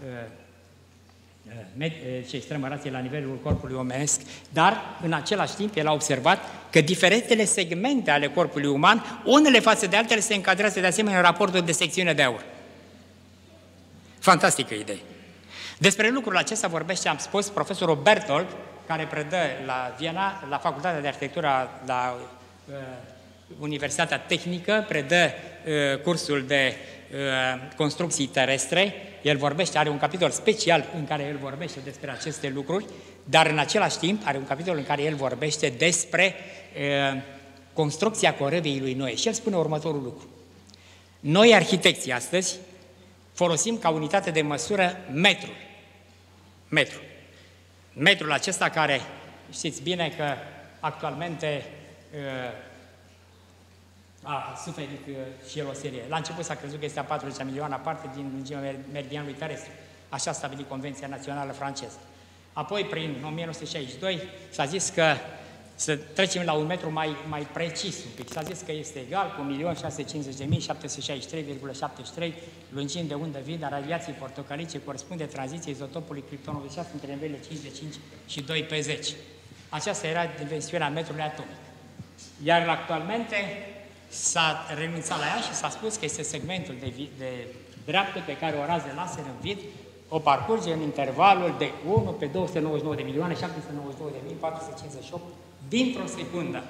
ce extremă rație la nivelul corpului omenesc, dar în același timp el a observat că diferitele segmente ale corpului uman, unele față de altele, se încadrează de asemenea în raportul de secțiune de aur. Fantastică idee. Despre lucrul acesta vorbește, am spus, profesorul Berthold, care predă la Viena, la Facultatea de Arhitectură la Universitatea Tehnică, predă cursul de construcții terestre. El vorbește, are un capitol special în care el vorbește despre aceste lucruri, dar în același timp are un capitol în care el vorbește despre construcția corăbiei lui Noe. Și el spune următorul lucru: noi, arhitecții, astăzi, folosim ca unitate de măsură metrul. Metrul acesta care, știți bine că actualmente a suferit și el o serie. La început s-a crezut că este a 40 milioane aparte din lungimea meridianului terestru. Așa a stabilit Convenția Națională franceză. Apoi, prin 1962, s-a zis că să trecem la un metru mai precis un pic. S-a zis că este egal cu 1.650.763,73 lungimi de undă vie, dar radiații portocalice corespunde tranziției izotopului criptonului 6 între nivelele 5 de 5 și 2 pe 10. Aceasta era dimensiunea metrului atomic. Iar actualmente s-a renunțat la ea și s-a spus că este segmentul de dreaptă pe care o rază laser în vid o parcurge în intervalul de 1 pe 299.792.458 dintr-o secundă.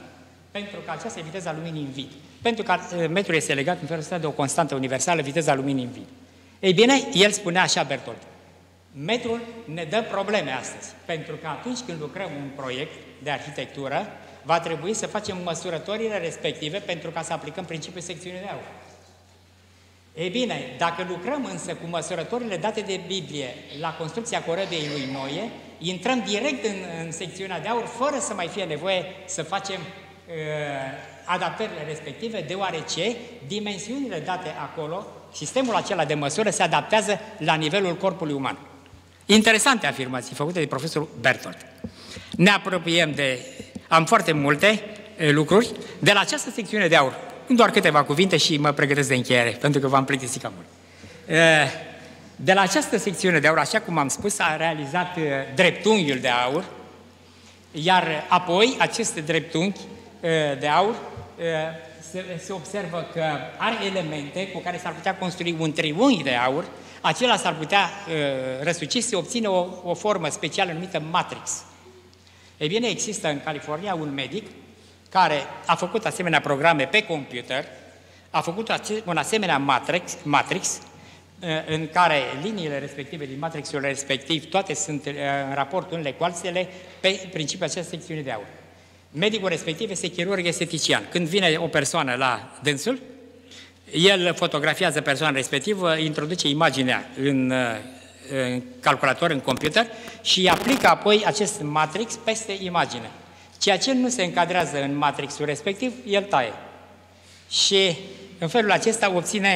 pentru că aceasta e viteza luminii în vid. Pentru că metrul este legat în felul ăsta de o constantă universală, viteza luminii în vid. Ei bine, el spunea așa, Bertolt, metrul ne dă probleme astăzi, pentru că atunci când lucrăm un proiect de arhitectură, va trebui să facem măsurătorile respective pentru ca să aplicăm principiul secțiunii de aur. Ei bine, dacă lucrăm însă cu măsurătorile date de Biblie la construcția corăbiei lui Noe, intrăm direct în secțiunea de aur, fără să mai fie nevoie să facem adaptările respective, deoarece dimensiunile date acolo, sistemul acela de măsură se adaptează la nivelul corpului uman. Interesante afirmații făcute de profesorul Bertolt. Ne apropiem am foarte multe lucruri de la această secțiune de aur. Doar câteva cuvinte și mă pregătesc de încheiere, pentru că v-am plictisit cam mult. De la această secțiune de aur, așa cum am spus, s-a realizat dreptunghiul de aur, iar apoi acest dreptunghi de aur se observă că are elemente cu care s-ar putea construi un triunghi de aur, acela s-ar putea răsuci și se obține o formă specială numită matrix. Ei bine, există în California un medic care a făcut asemenea programe pe computer, a făcut un asemenea matrix în care liniile respective din matrixul respectiv, toate sunt în raport unele cu altele pe principiul acestei secțiuni de aur. Medicul respectiv este chirurg estetician. Când vine o persoană la dânsul, el fotografiază persoana respectivă, introduce imaginea în calculator, în computer și aplică apoi acest matrix peste imagine. Ceea ce nu se încadrează în matrixul respectiv, el taie. Și în felul acesta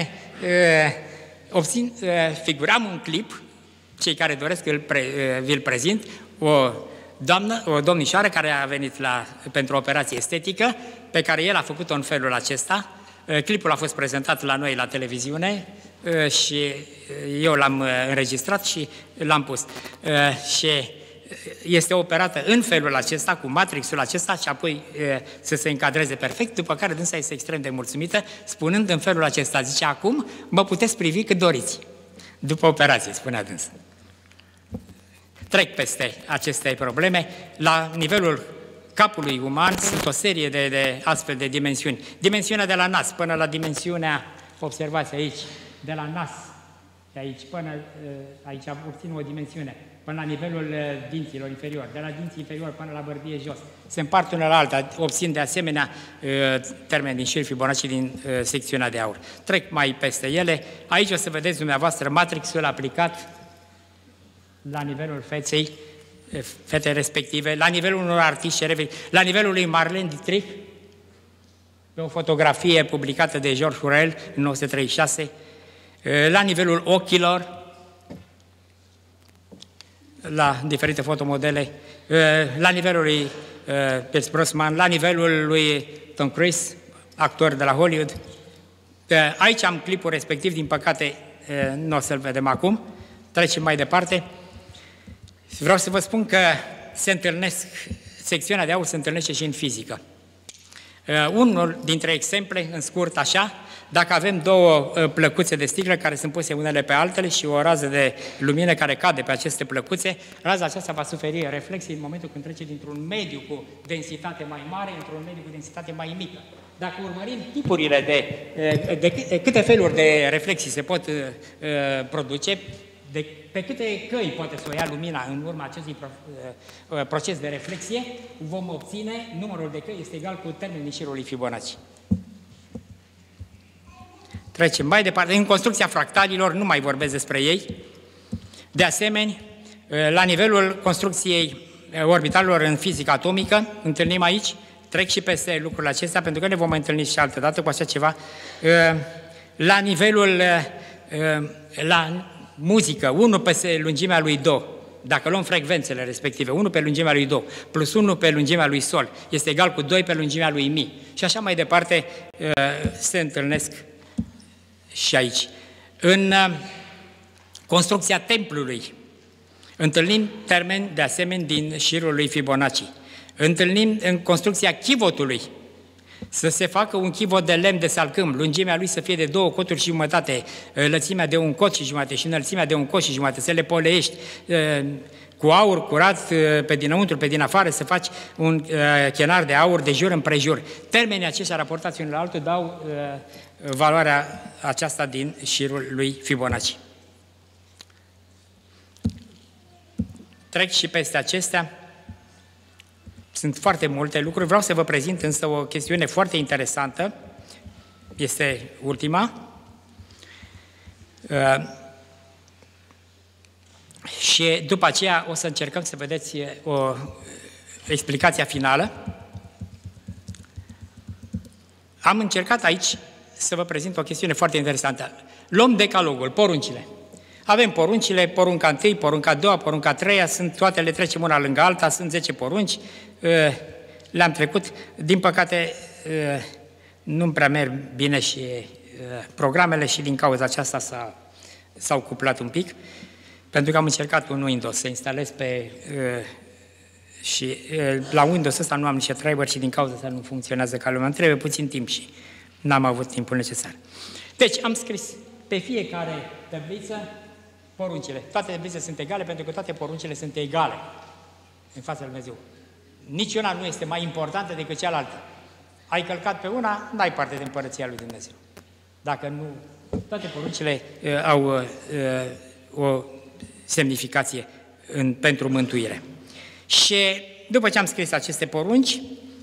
figuram un clip, cei care doresc vi-l prezint, o domnișoară care a venit pentru o operație estetică, pe care el a făcut-o în felul acesta. Clipul a fost prezentat la noi la televiziune și eu l-am înregistrat și l-am pus. Și este operată în felul acesta, cu matrixul acesta și apoi să se încadreze perfect, după care dânsa este extrem de mulțumită, spunând în felul acesta, zice, acum mă puteți privi cât doriți. După operație, spunea dânsa. Trec peste aceste probleme. La nivelul capului uman sunt o serie de astfel de dimensiuni. Dimensiunea de la nas până la dimensiunea, observați aici, de la nas, de aici până aici obțin o dimensiune, până la nivelul dinților inferior, de la dinții inferior până la bărbie jos. Se împart una la alta, obțin de asemenea termeni din șir Fibonacci din secțiunea de aur. Trec mai peste ele. Aici o să vedeți dumneavoastră matrixul aplicat la nivelul fetei respective, la nivelul unor artiști, la nivelul lui Marlene Dietrich, pe o fotografie publicată de George Hurel în 1936, la nivelul ochilor, la diferite fotomodele, la nivelul lui Pierce Brosnan, la nivelul lui Tom Cruise, actor de la Hollywood. Aici am clipul respectiv, din păcate nu o să-l vedem acum. Trecem mai departe. Vreau să vă spun că secțiunea de aur se întâlnește și în fizică. Unul dintre exemple, în scurt așa, dacă avem două plăcuțe de sticlă care sunt puse unele pe altele și o rază de lumină care cade pe aceste plăcuțe, raza aceasta va suferi reflexii în momentul când trece dintr-un mediu cu densitate mai mare într-un mediu cu densitate mai mică. Dacă urmărim tipurile de câte feluri de reflexii se pot produce, pe câte căi poate să o ia lumina în urma acestui proces de reflexie, vom obține, numărul de căi este egal cu termenul șirului Fibonacci. Trecem mai departe. În construcția fractalilor, nu mai vorbesc despre ei. De asemenea, la nivelul construcției orbitalelor în fizică atomică, întâlnim aici, trec și peste lucrurile acestea, pentru că ne vom mai întâlni și altă dată cu așa ceva. La nivelul, la muzică, 1 pe lungimea lui Do, dacă luăm frecvențele respective, 1 pe lungimea lui Do, plus 1 pe lungimea lui Sol, este egal cu 2 pe lungimea lui Mi. Și așa mai departe se întâlnesc și aici. În construcția templului întâlnim termeni de asemenea din șirul lui Fibonacci. Întâlnim în construcția chivotului să se facă un chivot de lemn de salcâm, lungimea lui să fie de 2 coturi și jumătate, lățimea de 1 cot și jumătate și înălțimea de 1 cot și jumătate, să le poleiești, cu aur curat pe dinăuntru, pe din afară, să faci un chenar de aur de jur împrejur. Termenii aceștia raportați unul la altul dau valoarea aceasta din șirul lui Fibonacci. Trec și peste acestea. Sunt foarte multe lucruri. Vreau să vă prezint însă o chestiune foarte interesantă. Este ultima. Și după aceea o să încercăm să vedeți o explicație finală. Am încercat aici să vă prezint o chestiune foarte interesantă. Luăm decalogul, poruncile. Avem poruncile, porunca 1, porunca 2, porunca 3, sunt toate, le trecem una lângă alta, sunt 10 porunci, le-am trecut. Din păcate, nu prea merg bine și programele și din cauza aceasta s-au cuplat un pic, pentru că am încercat un Windows să instalez și la Windows ăsta nu am nici driver și din cauza asta nu funcționează ca lumea. Îmi trebuie puțin timp și n-am avut timpul necesar. Deci am scris pe fiecare tabliță poruncile. Toate tablițele sunt egale pentru că toate poruncile sunt egale în fața lui Dumnezeu. Niciuna nu este mai importantă decât cealaltă. Ai călcat pe una, n-ai parte de împărăția lui Dumnezeu. Dacă nu, toate poruncile au o semnificație pentru mântuire. Și după ce am scris aceste porunci,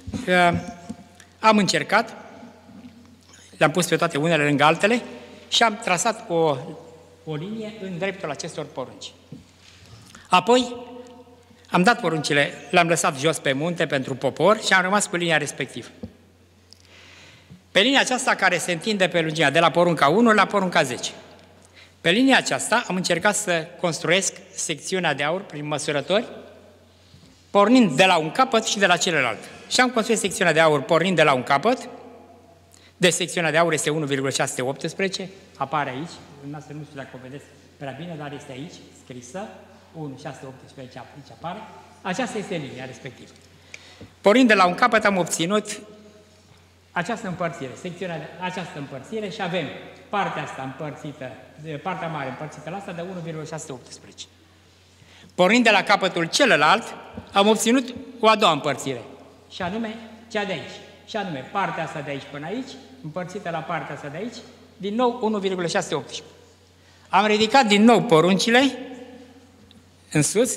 am încercat, le-am pus pe toate unele lângă altele și am trasat o linie în dreptul acestor porunci. Apoi am dat poruncile, le-am lăsat jos pe munte pentru popor și am rămas cu linia respectivă. Pe linia aceasta care se întinde pe lungimea de la porunca 1 la porunca 10. Pe linia aceasta am încercat să construiesc secțiunea de aur prin măsurători, pornind de la un capăt și de la celălalt. Și am construit secțiunea de aur pornind de la un capăt, deci secțiunea de aur este 1,618, apare aici, nu știu dacă o vedeți prea bine, dar este aici, scrisă, 1,618 aici apare, aceasta este linia respectivă. Pornind de la un capăt am obținut această împărțire, această împărțire și avem partea asta împărțită, partea mare împărțită la asta de 1,618. Pornind de la capătul celălalt, am obținut o a doua împărțire, și anume cea de aici. Și anume partea asta de aici până aici, împărțită la partea asta de aici, din nou 1,618. Am ridicat din nou poruncile în sus,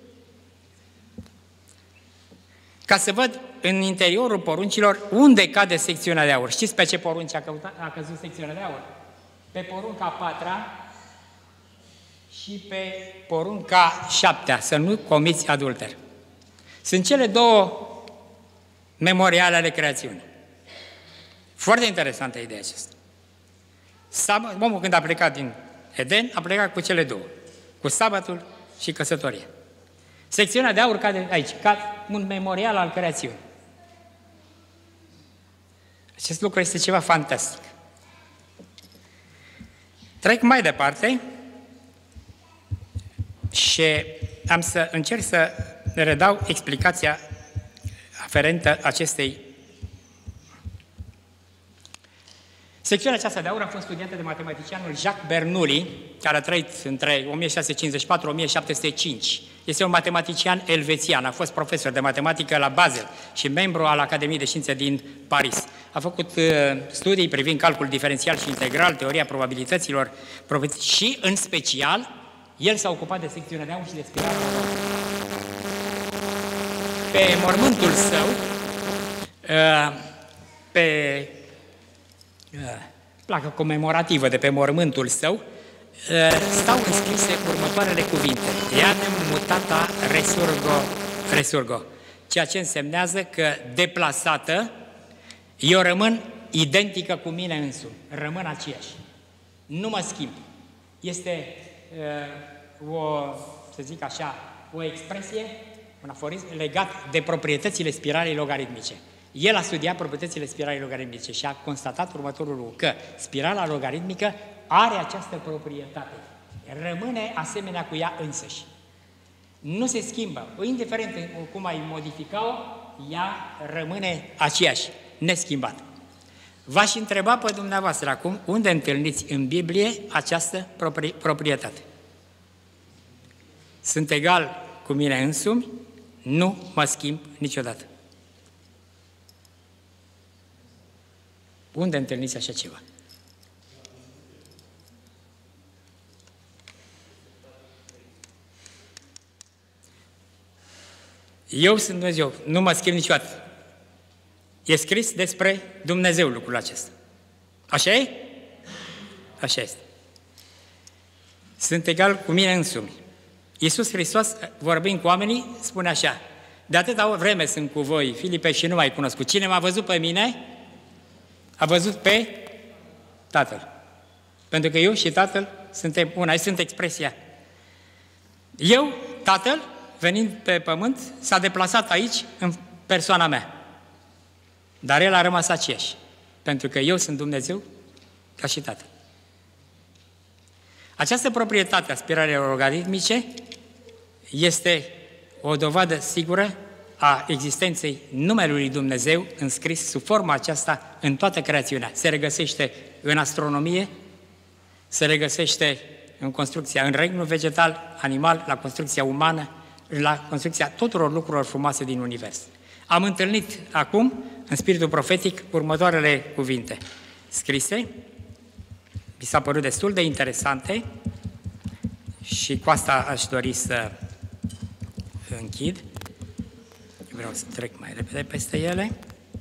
ca să văd în interiorul poruncilor unde cade secțiunea de aur. Știți pe ce porunci a căzut secțiunea de aur? Pe porunca 4-a și pe porunca 7-a, să nu comiți adulter. Sunt cele două memoriale ale creațiunii. Foarte interesantă ideea aceasta. Omul când a plecat din Eden, a plecat cu cele două, cu sabatul și căsătoria. Secțiunea de aur cade aici, ca un memorial al creațiunii. Acest lucru este ceva fantastic. Trec mai departe și am să încerc să redau explicația aferentă acestei. Secțiunea aceasta de aur a fost studiată de matematicianul Jacques Bernoulli, care a trăit între 1654-1705. Este un matematician elvețian, a fost profesor de matematică la Basel și membru al Academiei de Științe din Paris. A făcut studii privind calcul diferențial și integral, teoria probabilităților și, în special, el s-a ocupat de secțiunea de aur și de spirală. Pe mormântul său, pe placa comemorativă de pe mormântul său, stau înscrise următoarele cuvinte: Ianem mutata resurgo, ceea ce însemnează că deplasată, eu rămân identică cu mine însumi, rămân aceeași, nu mă schimb. Este să zic așa, o expresie, un aforism legat de proprietățile spiralei logaritmice. El a studiat proprietățile spiralei logaritmice și a constatat următorul lucru, că spirala logaritmică are această proprietate. Rămâne asemenea cu ea însăși. Nu se schimbă. Indiferent cum ai modifica-o, ea rămâne aceeași, neschimbată. V-aș întreba pe dumneavoastră acum, unde întâlniți în Biblie această proprietate? Sunt egal cu mine însumi, nu mă schimb niciodată. Unde întâlniți așa ceva? Eu sunt Dumnezeu, nu mă schimb niciodată. E scris despre Dumnezeu lucrul acesta. Așa e? Așa este. Sunt egal cu mine însumi. Iisus Hristos, vorbind cu oamenii, spune așa: de atâta vreme sunt cu voi, Filipe, și nu m-ai cunoscut. Cine m-a văzut pe mine, a văzut pe Tatăl. Pentru că eu și Tatăl suntem una. Aici sunt expresia. Eu, Tatăl, venind pe pământ, s-a deplasat aici în persoana mea. Dar El a rămas aceeași. Pentru că eu sunt Dumnezeu ca și Tatăl. Această proprietate a spiralelor logaritmice este o dovadă sigură a existenței numelui Dumnezeu înscris sub forma aceasta în toată creațiunea. Se regăsește în astronomie, se regăsește în construcția, în regnul vegetal, animal, la construcția umană, la construcția tuturor lucrurilor frumoase din univers. Am întâlnit acum, în spiritul profetic, următoarele cuvinte scrise, mi s-a părut destul de interesante și cu asta aș dori să închid. Vreau să trec mai repede peste ele.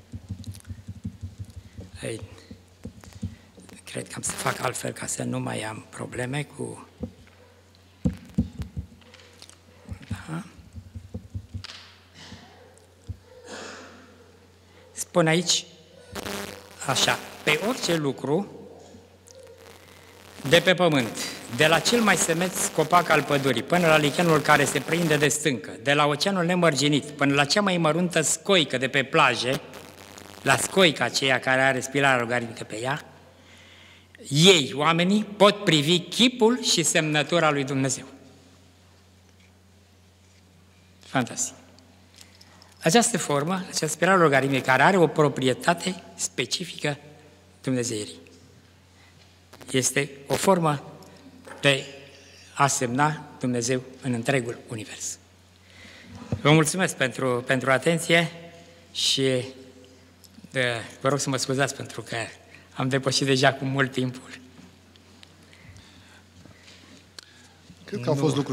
Cred că am să fac altfel ca să nu mai am probleme cu... Da. Spune aici așa: pe orice lucru de pe pământ, de la cel mai semeț copac al pădurii, până la lichenul care se prinde de stâncă, de la oceanul nemărginit, până la cea mai măruntă scoică de pe plaje, la scoica aceea care are spirala logaritmică pe ea, ei, oamenii, pot privi chipul și semnătura lui Dumnezeu. Fantastic! Această formă, această spirală logaritmică, care are o proprietate specifică Dumnezeirii, este o formă de a semna Dumnezeu în întregul univers. Vă mulțumesc pentru atenție și vă rog să mă scuzați pentru că am depășit deja cu mult timpul. Cred că au fost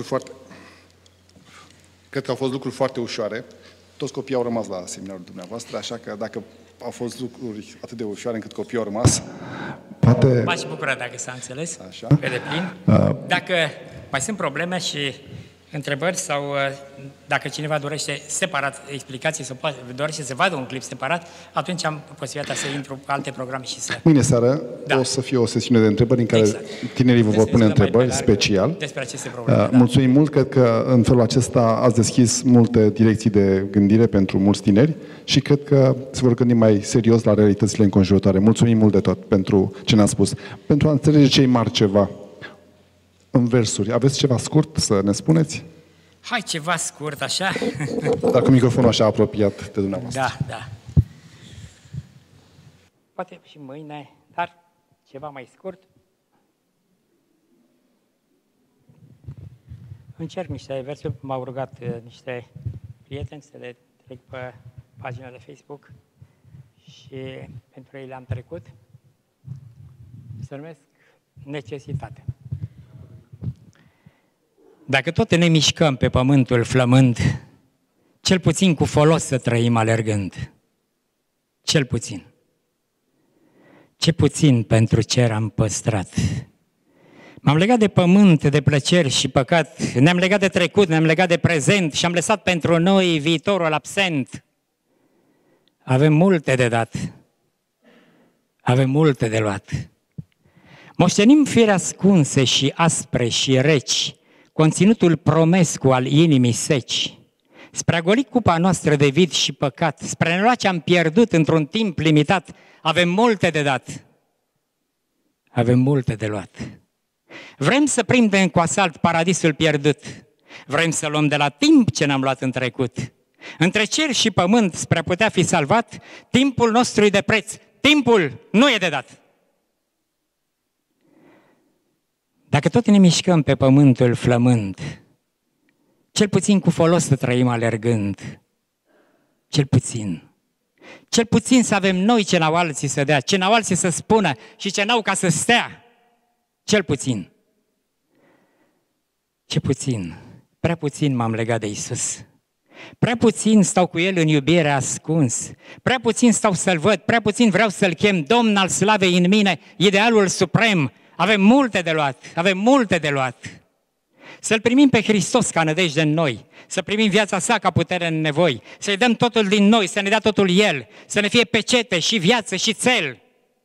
lucruri foarte ușoare. Toți copiii au rămas la seminarul dumneavoastră, așa că dacă au fost lucruri atât de ușoare încât copiii au rămas, poate... M-aș bucura dacă s-a înțeles, așa, pe deplin. Dacă mai sunt probleme și întrebări sau dacă cineva dorește separat explicații sau dorește să vadă un clip separat, atunci am posibilitatea să intru pe alte programe și să... Mâine seară o să fie o sesiune de întrebări în care tinerii vă vor pune întrebări special. Despre aceste probleme. Mulțumim mult, cred că în felul acesta ați deschis multe direcții de gândire pentru mulți tineri și cred că se vor gândi mai serios la realitățile înconjurătoare. Mulțumim mult de tot pentru ce ne-ați spus. Pentru a înțelege cei mari ceva în versuri, aveți ceva scurt să ne spuneți? Hai, ceva scurt, așa? Dar cu microfonul așa apropiat de dumneavoastră. Da, da. Poate și mâine, dar ceva mai scurt. Încerc niște versuri, m-au rugat niște prieteni să le trec pe pagina de Facebook și pentru ei le-am trecut. Se numesc necesitate. Dacă tot ne mișcăm pe pământul flămând, cel puțin cu folos să trăim alergând. Cel puțin. Ce puțin pentru cer am păstrat. M-am legat de pământ, de plăceri și păcat, ne-am legat de trecut, ne-am legat de prezent și am lăsat pentru noi viitorul absent. Avem multe de dat. Avem multe de luat. Moștenim fire ascunse și aspre și reci, conținutul promescu al inimii seci, spre a goli cupa noastră de vid și păcat, spre a ne lua ce am pierdut într-un timp limitat, avem multe de dat, avem multe de luat. Vrem să prindem cu asalt paradisul pierdut, vrem să luăm de la timp ce n-am luat în trecut. Între cer și pământ, spre a putea fi salvat, timpul nostru e de preț, timpul nu e de dat. Dacă tot ne mișcăm pe pământul flămând, Cel puțin cu folos să trăim alergând. Cel puțin. Cel puțin să avem noi ce n-au alții să dea, ce n-au alții să spună și ce n-au ca să stea. Cel puțin. Ce puțin. Prea puțin m-am legat de Iisus. Prea puțin stau cu El în iubire ascuns. Prea puțin stau să-L văd, prea puțin vreau să-L chem Domn al slavei în mine, idealul suprem. Avem multe de luat, avem multe de luat. Să-L primim pe Hristos ca nădejde în noi, să primim viața sa ca putere în nevoi, să-i dăm totul din noi, să ne dea totul El, să ne fie pecete și viață și țel.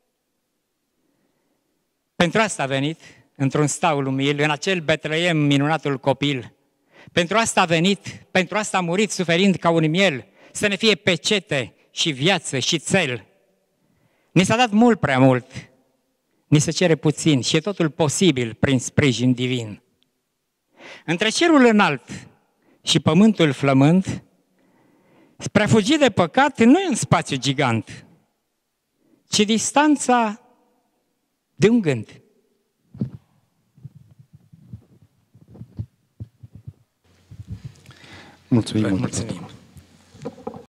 Pentru asta a venit într-un staul umil, în acel Betleem minunatul copil. Pentru asta a venit, pentru asta a murit suferind ca un miel, să ne fie pecete și viață și țel. Ni s-a dat mult prea mult, ni se cere puțin și e totul posibil prin sprijin divin. Între cerul înalt și pământul flământ, spre a fugi de păcat nu e un spațiu gigant, ci distanța de un gând. Mulțumim. Mulțumim.